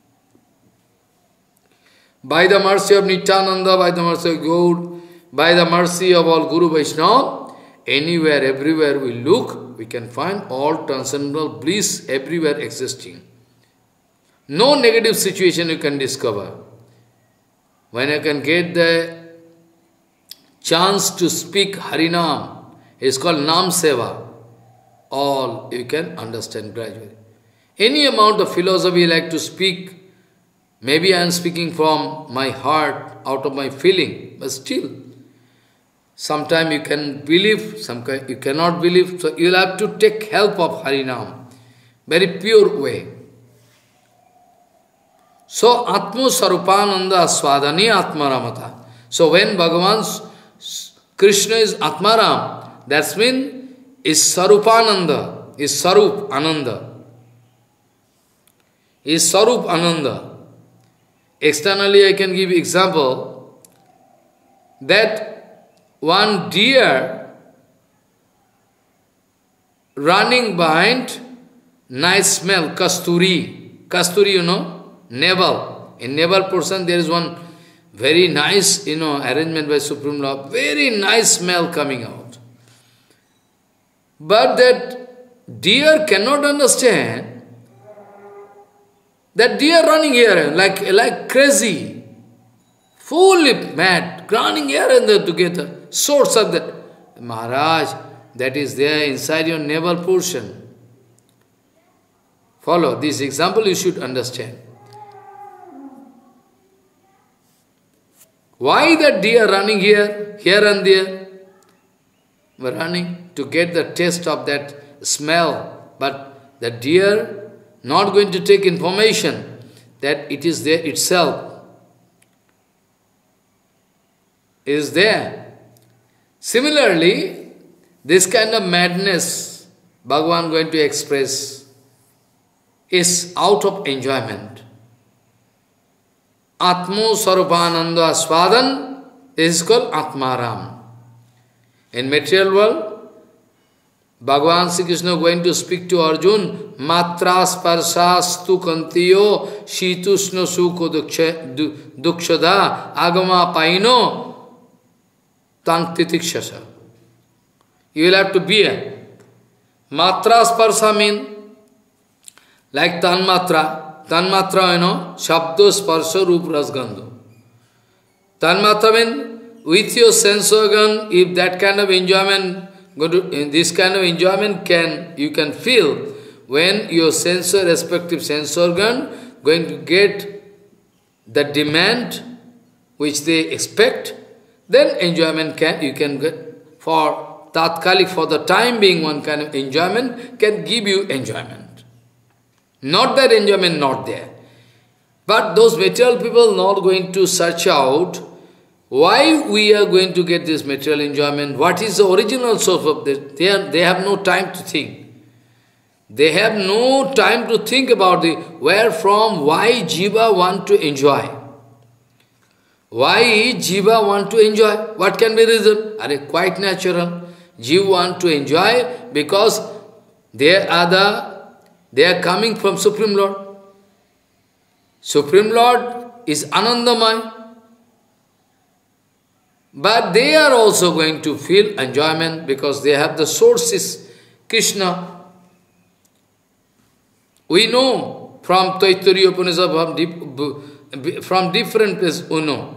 By the mercy of Nityananda, by the mercy of Gaur, by the mercy of all Guru Vaishnava, anywhere, everywhere we look, we can find all transcendental bliss everywhere existing. No negative situation you can discover. When I can get the chance to speak Harinam, it's called Nam Seva, all you can understand gradually. Any amount of philosophy you like to speak, maybe I am speaking from my heart, out of my feeling, but still, sometimes you can believe, sometimes you cannot believe, so you will have to take help of Harinam, very pure way. So, Atma Sarupananda Swadhani Atmaramata. So, when Bhagavan's Krishna is Atmaram, that means is Sarupananda, is Sarup Ananda. Is Sarup Ananda. Externally, I can give example that one deer running behind nice smell, kasturi. Kasturi, you know, navel. In navel portion, there is one very nice, you know, arrangement by Supreme Lord, very nice smell coming out. But that deer cannot understand that deer running here like, like crazy, fully mad, running here and there together. Source of that. Maharaj, that is there inside your navel portion. Follow this example, you should understand. Why that deer running here, here and there? We're running to get the taste of that smell, but the deer not going to take information that it is there itself. It is there. Similarly, this kind of madness Bhagavan going to express is out of enjoyment. Atmo Sarupananda Swadan is called Atmaram. In material world, Bhagavan Sri Krishna going to speak to Arjun, Matras Parsastu Kantiyo Shitusno Sukho Dukshada Agama Paino Tanktitikshasa. You will have to bear. Matras Parsa mean like Tanmatra. Tanmatra, you know, Shabdo Sparsha Rup Rasgandha. Tanmatra mean with your sense organ, if that kind of enjoyment, go to, this kind of enjoyment can, you can feel when your sensor, respective sense organ, going to get the demand which they expect, then enjoyment can, you can get, for tatkalik, for the time being, one kind of enjoyment can give you enjoyment. Not that enjoyment not there. But those material people not going to search out why we are going to get this material enjoyment, what is the original source of this. They, are, they have no time to think. They have no time to think about the where from, why Jiva want to enjoy. Why Jiva want to enjoy? What can be reason? Are quite natural. Jiva want to enjoy because they are the They are coming from Supreme Lord. Supreme Lord is Anandamaya. But they are also going to feel enjoyment because they have the sources, Krishna. We know from Taittiriya Upanishad, from, from different places, we know.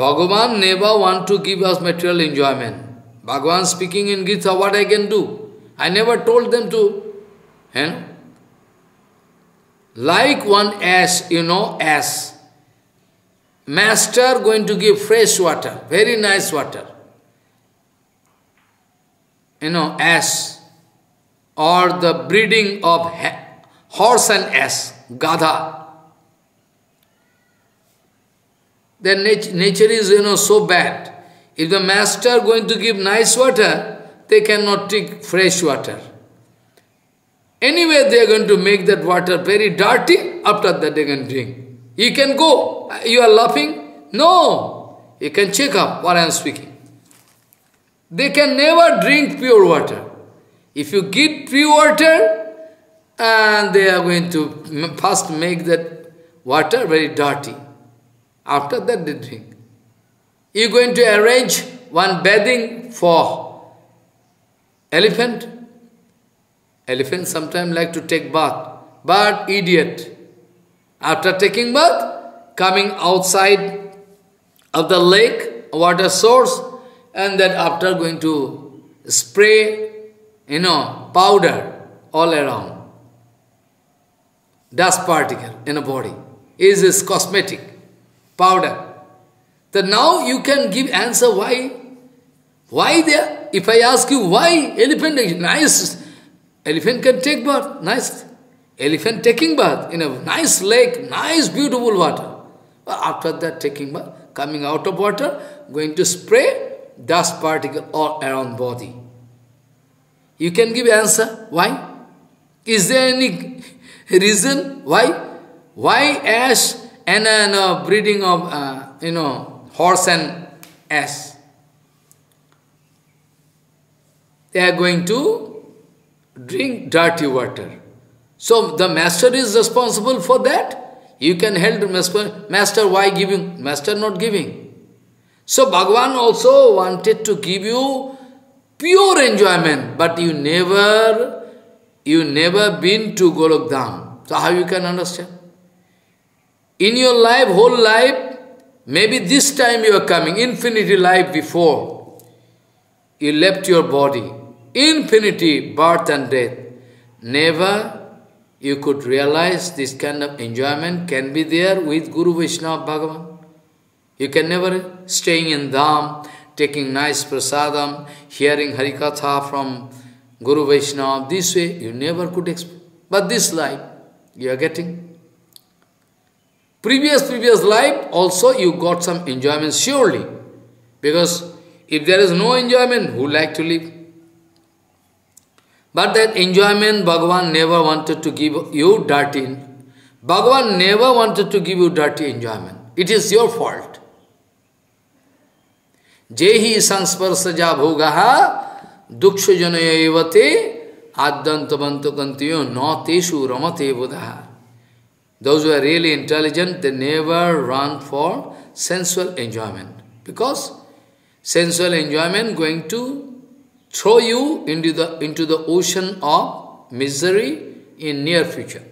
Bhagavan never want to give us material enjoyment. Bhagavan speaking in Gita, what I can do? I never told them to, you know. Like one ass, you know, ass. Master going to give fresh water, very nice water. You know, ass. Or the breeding of horse and ass, Gadha. Their nat nature is, you know, so bad. If the master going to give nice water, they cannot take fresh water. Anyway, they are going to make that water very dirty, after that they can drink. You can go. You are laughing? No. You can check up what I am speaking. They can never drink pure water. If you give pure water, and they are going to first make that water very dirty. After that they drink. You are going to arrange one bathing for elephant. Elephants sometimes like to take bath, but idiot. After taking bath, coming outside of the lake, water source, and then after going to spray, you know, powder all around. Dust particle in a body. Is this cosmetic? Powder. Then now you can give answer why. Why there? If I ask you why elephant is nice, elephant can take bath, nice. Elephant taking bath in a nice lake, nice beautiful water. But after that taking bath, coming out of water, going to spray dust particle all around body. You can give answer why? Is there any reason why? Why ash and uh, no, breeding of uh, you know horse and ass? They are going to drink dirty water. So the master is responsible for that. You can help the master. Master, why giving? Master not giving. So Bhagavan also wanted to give you pure enjoyment, but you never, you never been to Golok Dham. So how you can understand? In your life, whole life, maybe this time you are coming, infinity life before, you left your body, infinity, birth and death. Never you could realize this kind of enjoyment can be there with Guru Vaishnava Bhagavan. You can never staying in Dham, taking nice prasadam, hearing Harikatha from Guru Vaishnava. This way you never could experience. But this life you are getting. Previous, previous life also you got some enjoyment surely. Because if there is no enjoyment, who like to live? But that enjoyment Bhagavan never wanted to give you dirty. Bhagavan never wanted to give you dirty enjoyment. It is your fault. Jehi sansparsaja bhogaha duksha janayavate addantabantu kantiyo na teshu ramate buddha. Those who are really intelligent, they never run for sensual enjoyment. Because sensual enjoyment going to throw you into the, into the ocean of misery in near future.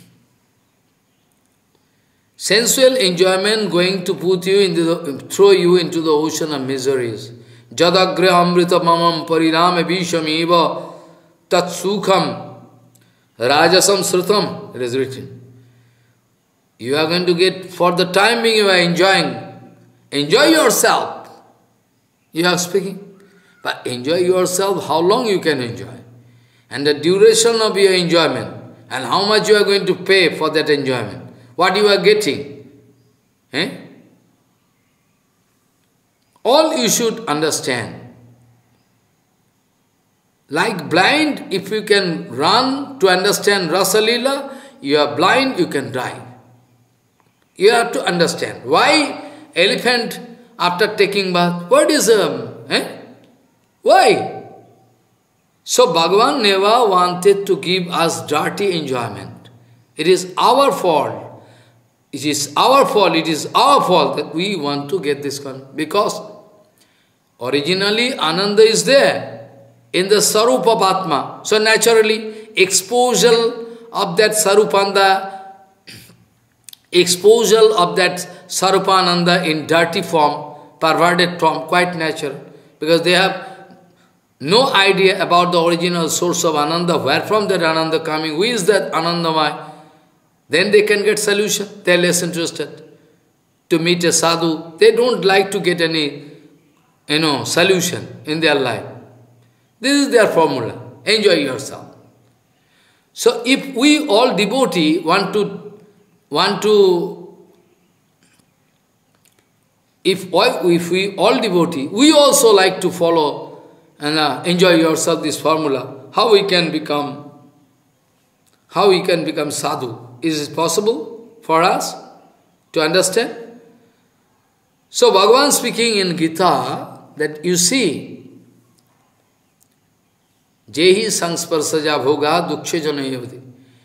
Sensual enjoyment going to put you into the, throw you into the ocean of miseries. Jadagre amrita mamam pariname vishamiva tat sukham rajasam srutam. It is written. You are going to get, for the time being you are enjoying. Enjoy yourself. You are speaking. But enjoy yourself, how long you can enjoy. And the duration of your enjoyment. And how much you are going to pay for that enjoyment. What you are getting. Eh? All you should understand. Like blind, if you can run to understand Rasa Leela, you are blind, you can die. You have to understand. Why elephant after taking bath? What is um, eh? Why? So Bhagavan never wanted to give us dirty enjoyment. It is our fault. It is our fault. It is our fault that we want to get this one. Because originally Ananda is there in the Sarupa of Atma. So naturally exposure of that Sarupanda, exposure of that Sarupananda in dirty form, perverted form, quite natural. Because they have no idea about the original source of Ananda, where from that Ananda coming, who is that Anandamai, then they can get solution. They are less interested to meet a sadhu. They don't like to get any, you know, solution in their life. This is their formula. Enjoy yourself. So if we all devotee want to, want to, if, if we all devotee, we also like to follow and uh, enjoy yourself this formula, how we can become, how we can become sadhu? Is it possible for us to understand? So Bhagavan speaking in Gita that you see, Jehi sangsparsaja bhoga dukshe janayavati.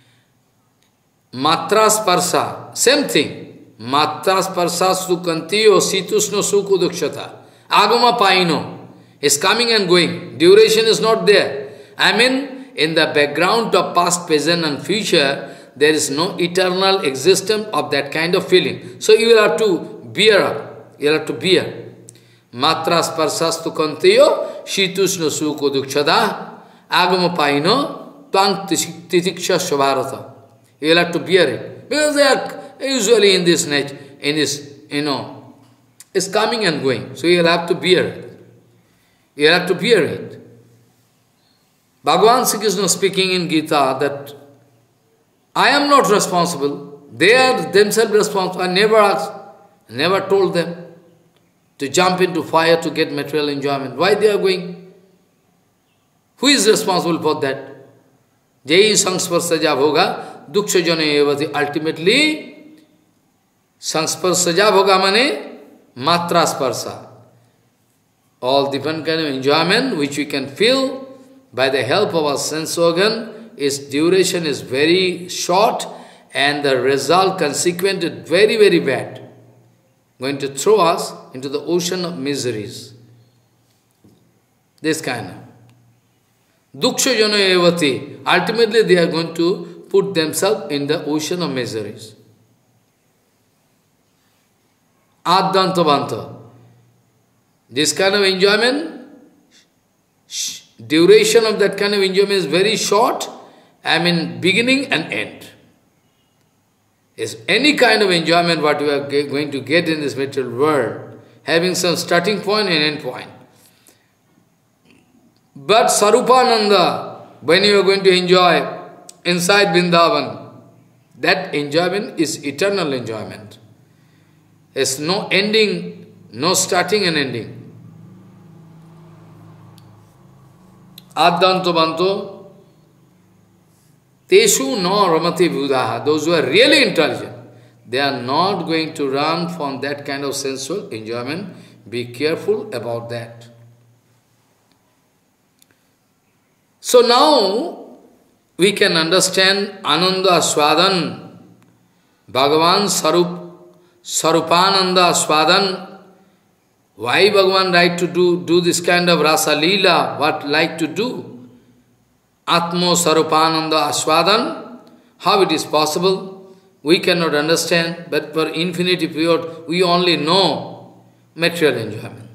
Matra sparsa, same thing. Matra sparsa sukantiyo situsno sukhu dukshata. Agama paino is coming and going. Duration is not there. I mean, in the background of past, present and future, there is no eternal existence of that kind of feeling. So you will have to bear up. You will have to bear. Matra sparsastu kantiyo shitusno sukho dukshada agama paino twang titiksha shabharata. You will have to bear it. Because they are usually in this nature, in this, you know, it's coming and going. So you will have to bear it. You have to bear it. Bhagavan Sri Krishna speaking in Gita that I am not responsible. They are themselves responsible. I never asked, never told them to jump into fire to get material enjoyment. Why they are going? Who is responsible for that? Jai sangsparsaja bhoga duksha jana evati. Ultimately, sangsparsaja bhoga mane matra sparsa. All different kind of enjoyment which we can feel by the help of our sense organ, its duration is very short and the result consequent is very, very bad. Going to throw us into the ocean of miseries. This kind of. Duksha jana evati. Ultimately they are going to put themselves in the ocean of miseries. Adantavanta. This kind of enjoyment, duration of that kind of enjoyment is very short, I mean beginning and end. Is any kind of enjoyment what we are going to get in this material world, having some starting point and end point. But Sarupananda, when you are going to enjoy inside Vrindavan, that enjoyment is eternal enjoyment. There's no ending, no starting and ending. Addanto banto, teshu no ramati buddha. Those who are really intelligent, they are not going to run from that kind of sensual enjoyment. Be careful about that. So now, we can understand Ananda Swadan, Bhagavan Sarup, Sarupananda Swadan. Why Bhagavan like to do, do this kind of rasa leela, what like to do? Atmo Sarupananda Aswadan, how it is possible? We cannot understand, but for infinity period, we only know material enjoyment.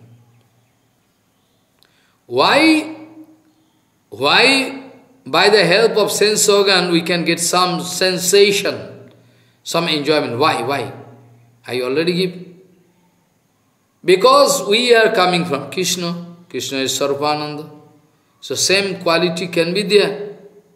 Why, why by the help of sense organ we can get some sensation, some enjoyment? Why, why? I already give. Because we are coming from Krishna. Krishna is Sarupananda. So same quality can be there.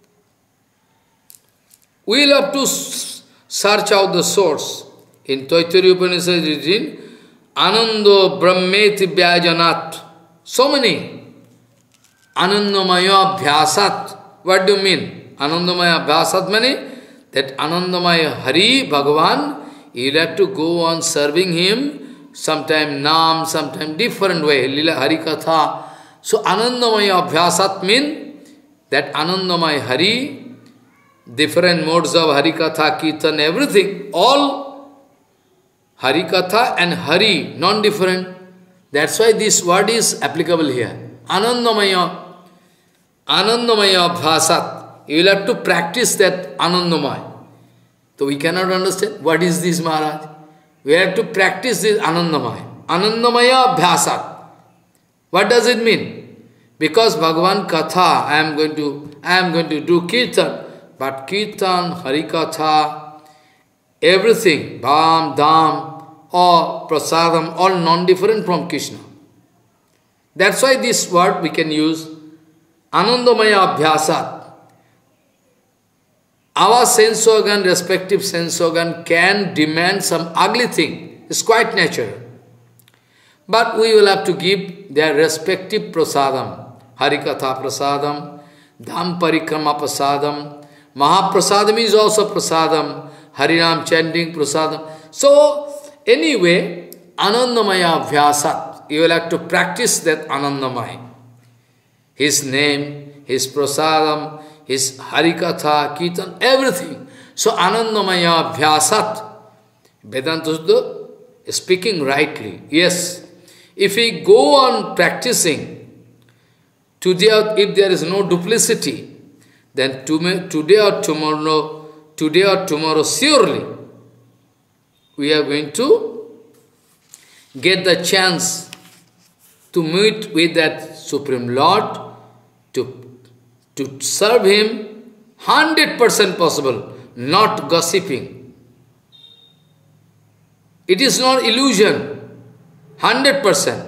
We will have to search out the source. In Taittiriya Upanishad it is written, Anando Brahmeti Vyajanat. So many. Anandamaya Bhyasat. What do you mean? Anandamaya Bhyasat means that Anandamaya Hari, Bhagavan, you will have to go on serving him. Sometime Nam, sometime different way, Lila Harikatha. So Anandamaya Abhyasat means that Anandamaya Hari, different modes of Harikatha, Kirtan, everything, all Harikatha and Hari, non-different. That's why this word is applicable here. Anandamaya, Anandamaya Abhyasat. You will have to practice that Anandamaya. So we cannot understand what is this Maharaj. We have to practice this Anandamaya. Anandamaya Abhyasat. What does it mean? Because Bhagavan Katha, I am going to, I am going to do Kirtan. But Kirtan, Harikatha, everything, Bham, Dham, or Prasadam, all non-different from Krishna. That's why this word we can use, Anandamaya Abhyasat. Our sense organ, respective sense organ, can demand some ugly thing. It's quite natural. But we will have to give their respective prasadam. Harikatha prasadam, Dham Parikrama prasadam, Mahaprasadam is also prasadam, Harinam chanting prasadam. So, anyway, Anandamaya Abhyasat. You will have to practice that Anandamaya. His name, his prasadam, his Harikatha, Kirtan, everything. So Anandamaya Abhyasat. Vedanta Suddha is speaking rightly. Yes, if we go on practicing, today, if there is no duplicity, then today or tomorrow, today or tomorrow, surely, we are going to get the chance to meet with that Supreme Lord, to To serve Him, one hundred percent possible, not gossiping. It is not illusion, one hundred percent.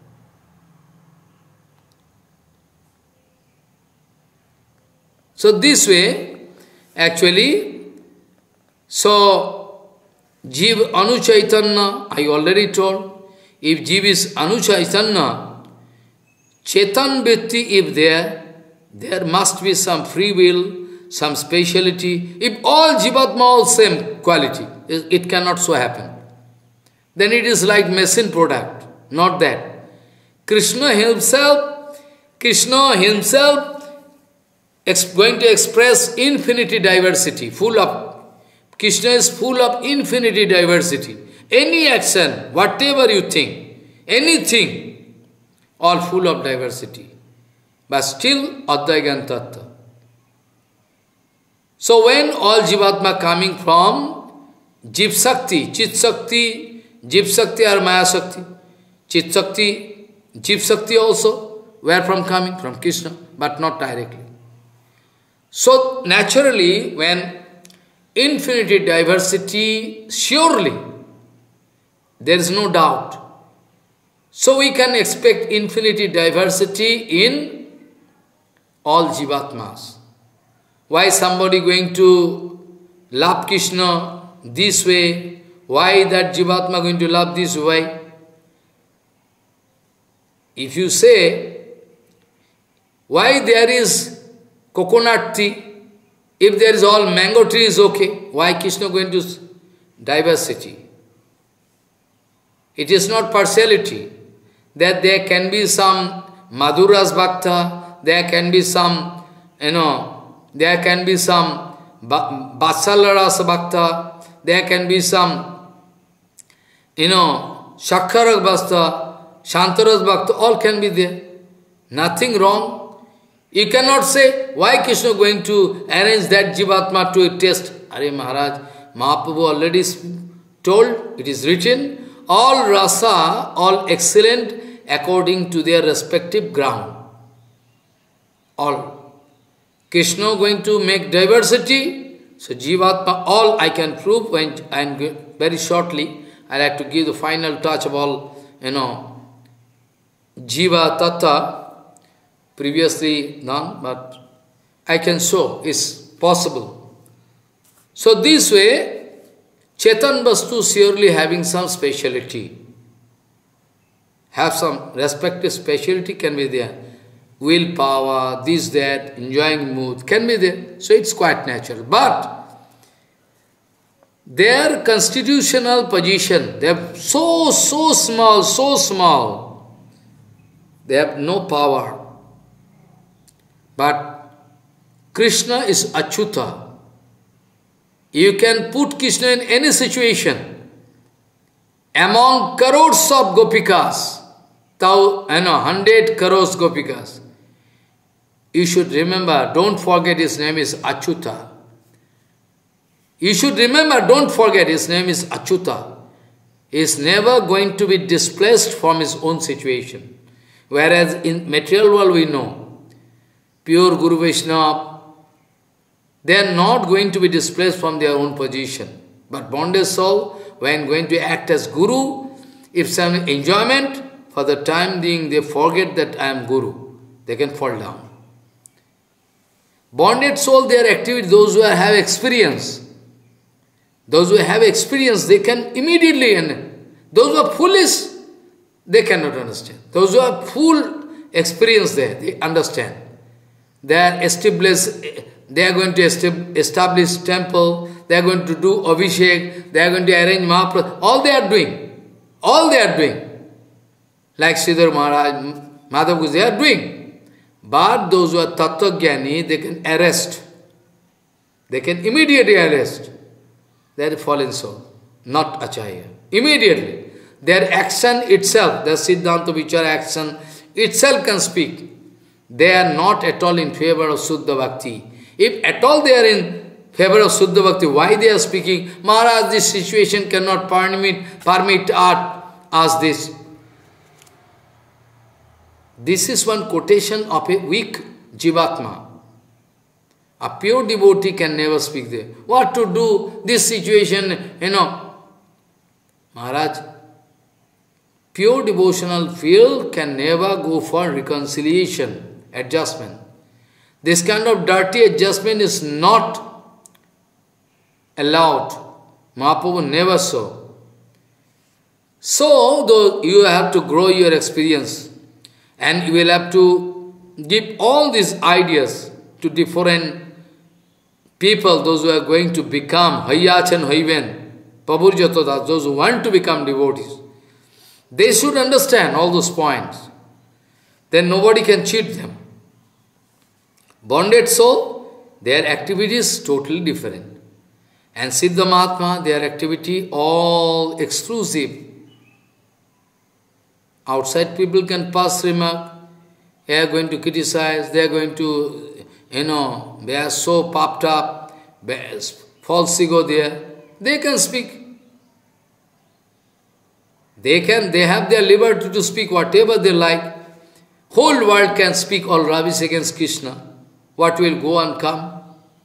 So this way, actually, so Jiva Anu Chaitanya, I already told, if Jiva is Anu Chaitanya, Chetan Vritti if there, there must be some free will, some speciality. If all Jivatma all same quality, it cannot so happen. Then it is like machine product, not that. Krishna himself, Krishna himself is going to express infinity diversity, full of, Krishna is full of infinity diversity. Any action, whatever you think, anything, all full of diversity. But still, Advaigan Tattva. So when all Jivatma coming from Jiv Sakti, Chit Sakti, Jiv Sakti or Maya Sakti, Chit Sakti, Jiv Sakti also, where from coming? From Krishna, but not directly. So naturally, when infinity diversity, surely, there is no doubt. So we can expect infinity diversity in all Jivatmas. Why somebody going to love Krishna this way? Why that Jivatma going to love this way? If you say, why there is coconut tea, if there is all mango tree is okay, why Krishna going to diversity? It is not partiality, that there can be some Madhuras Bhakta, there can be some, you know, there can be some Vatsalya Bhakta, there can be some, you know, Shakharak Bhakta, Shantaras Bhakta, all can be there. Nothing wrong. You cannot say, why Krishna going to arrange that Jivatma to a test? Are Maharaj, Mahaprabhu already told, it is written, all rasa, all excellent according to their respective ground. All. Krishna going to make diversity, so Jivatma, all I can prove when, and very shortly, I like to give the final touch of all, you know, Jiva Tattva, previously done, but I can show it's possible. So this way, Chetan Vastu surely having some speciality, have some respective speciality can be there. Willpower, this, that, enjoying mood can be there. So it's quite natural. But their constitutional position, they are so, so small, so small. They have no power. But Krishna is Achyuta. You can put Krishna in any situation. Among crores of gopikas, thou, I know, hundred crores gopikas, you should remember, don't forget his name is Achyuta. You should remember, don't forget his name is Achyuta. He is never going to be displaced from his own situation. Whereas in material world we know, pure Guru Vaishnava, they are not going to be displaced from their own position. But bonded soul, when going to act as Guru, if some enjoyment, for the time being they forget that I am Guru. They can fall down. Bonded soul, their activity, those who have experience, those who have experience, they can immediately, and those who are foolish, they cannot understand. Those who have full experience there, they understand. They are established, they are going to establish temple, they are going to do Abhishek, they are going to arrange Mahaprasad, all they are doing. All they are doing. Like Sridhar Maharaj, Madhav Goswami, they are doing. But those who are Tattva-jnani, they can arrest. They can immediately arrest. They are fallen soul, not Acharya. Immediately. Their action itself, their Siddhanta Vichara action itself can speak. They are not at all in favor of Suddha Bhakti. If at all they are in favor of Suddha Bhakti, why they are speaking? Maharaj, this situation cannot permit, permit art as this. This is one quotation of a weak Jivatma. A pure devotee can never speak there. What to do? This situation, you know. Maharaj, pure devotional field can never go for reconciliation, adjustment. This kind of dirty adjustment is not allowed. Mahaprabhu never so. So, though you have to grow your experience, and you will have to give all these ideas to different people, those who are going to become Hayyach and Haiven, Pabur Jatodas, those who want to become devotees. They should understand all those points. Then nobody can cheat them. Bonded soul, their activity is totally different. And Siddha Mahatma, their activity all exclusive. Outside people can pass remark, they are going to criticize, they are going to, you know, they are so puffed up, false ego there. They can speak. They can, they have their liberty to speak whatever they like. Whole world can speak all rubbish against Krishna. What will go and come?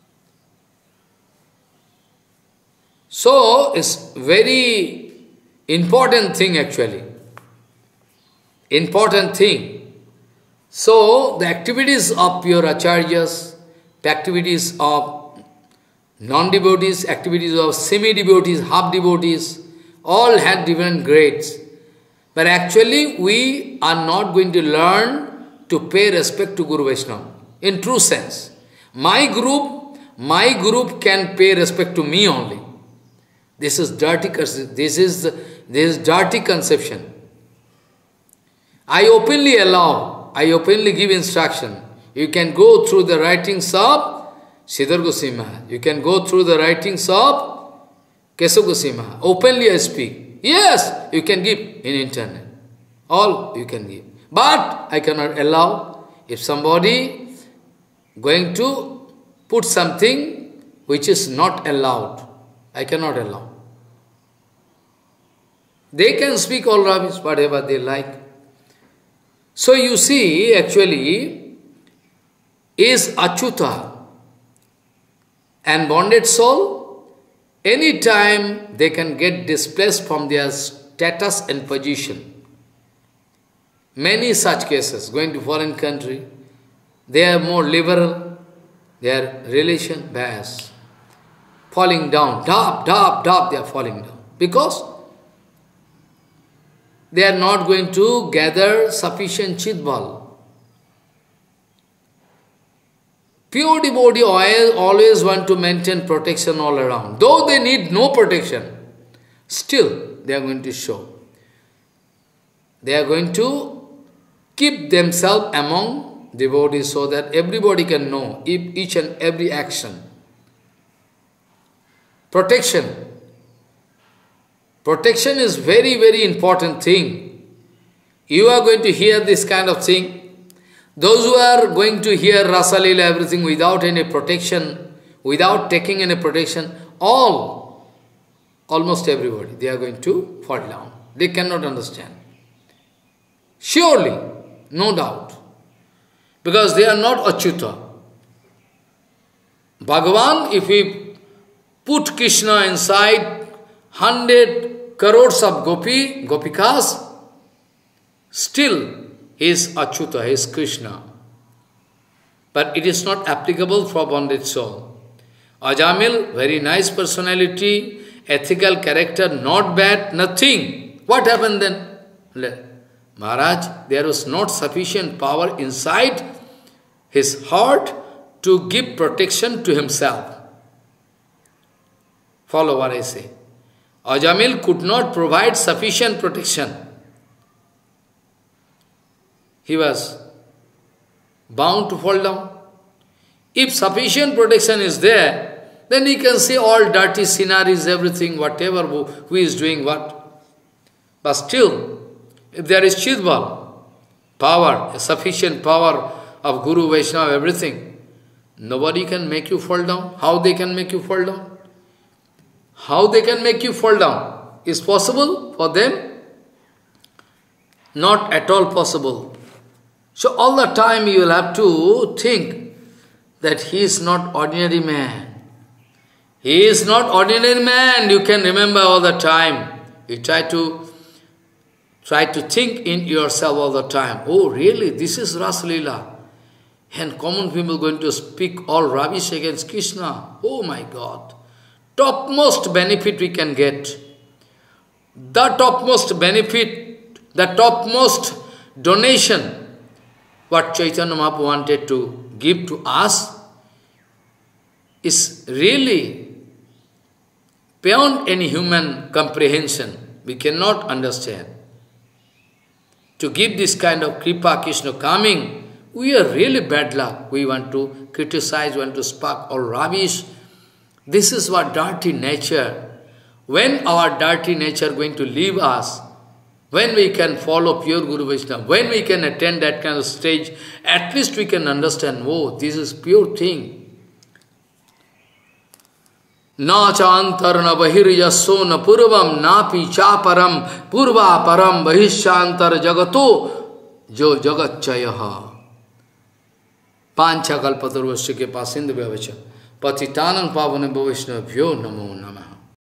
So, it's very important thing actually. Important thing. So, the activities of pure acharyas, the activities of non-devotees, activities of semi-devotees, half-devotees, all had different grades. But actually, we are not going to learn to pay respect to Guru Vaishnava, in true sense. My group, my group can pay respect to me only. This is dirty, this is, this is dirty conception. I openly allow, I openly give instruction. You can go through the writings of Sridhar Goswami Maharaj. You can go through the writings of Kesava Goswami Maharaj. Openly I speak. Yes, you can give in internet. All you can give. But I cannot allow if somebody going to put something which is not allowed. I cannot allow. They can speak all rubbish, whatever they like. So you see, actually, is Achyuta and bonded soul, any time they can get displaced from their status and position. Many such cases, going to foreign country, they are more liberal, their relation bias, falling down, dab, dab, dab, they are falling down. Because they are not going to gather sufficient chidbal. Pure devotee always want to maintain protection all around. Though they need no protection, still they are going to show. They are going to keep themselves among devotees so that everybody can know each and every action. Protection. Protection is very, very important thing. You are going to hear this kind of thing. Those who are going to hear Rasa Leela, everything without any protection, without taking any protection, all, almost everybody, they are going to fall down. They cannot understand. Surely, no doubt. Because they are not Achyuta. Bhagavan, if we put Krishna inside hundred crores of gopi, gopikas, still he is Achyuta, he is Krishna. But it is not applicable for bonded soul. Ajamil, very nice personality, ethical character, not bad, nothing. What happened then? Maharaj, there was not sufficient power inside his heart to give protection to himself. Follow what I say. Ajamil could not provide sufficient protection. He was bound to fall down. If sufficient protection is there, then he can see all dirty sceneries, everything, whatever, who, who is doing what. But still, if there is Chidbal, power, a sufficient power of Guru, Vaishnava, everything, nobody can make you fall down. How they can make you fall down? How they can make you fall down? Is possible for them? Not at all possible. So all the time you will have to think that he is not ordinary man. He is not ordinary man. You can remember all the time. You try to try to think in yourself all the time. Oh, really? This is Ras Leela. And common people going to speak all rubbish against Krishna. Oh my God. Topmost benefit we can get. The topmost benefit, the topmost donation, what Chaitanya Mahaprabhu wanted to give to us, is really beyond any human comprehension. We cannot understand. To give this kind of Kripa Krishna coming, we are really bad luck. We want to criticize, want to spark all rubbish. This is what dirty nature. When our dirty nature going to leave us, when we can follow pure Guru Vaishnava, when we can attend that kind of stage, at least we can understand, oh, this is pure thing. Na chantar na bahiryaso na purvam na picha param purva param bahishyantar jagato jo jagatchayaha. Pancha kalpatarvasya ke pasinda vyavacha patitanam pavane bhavishna vyo namo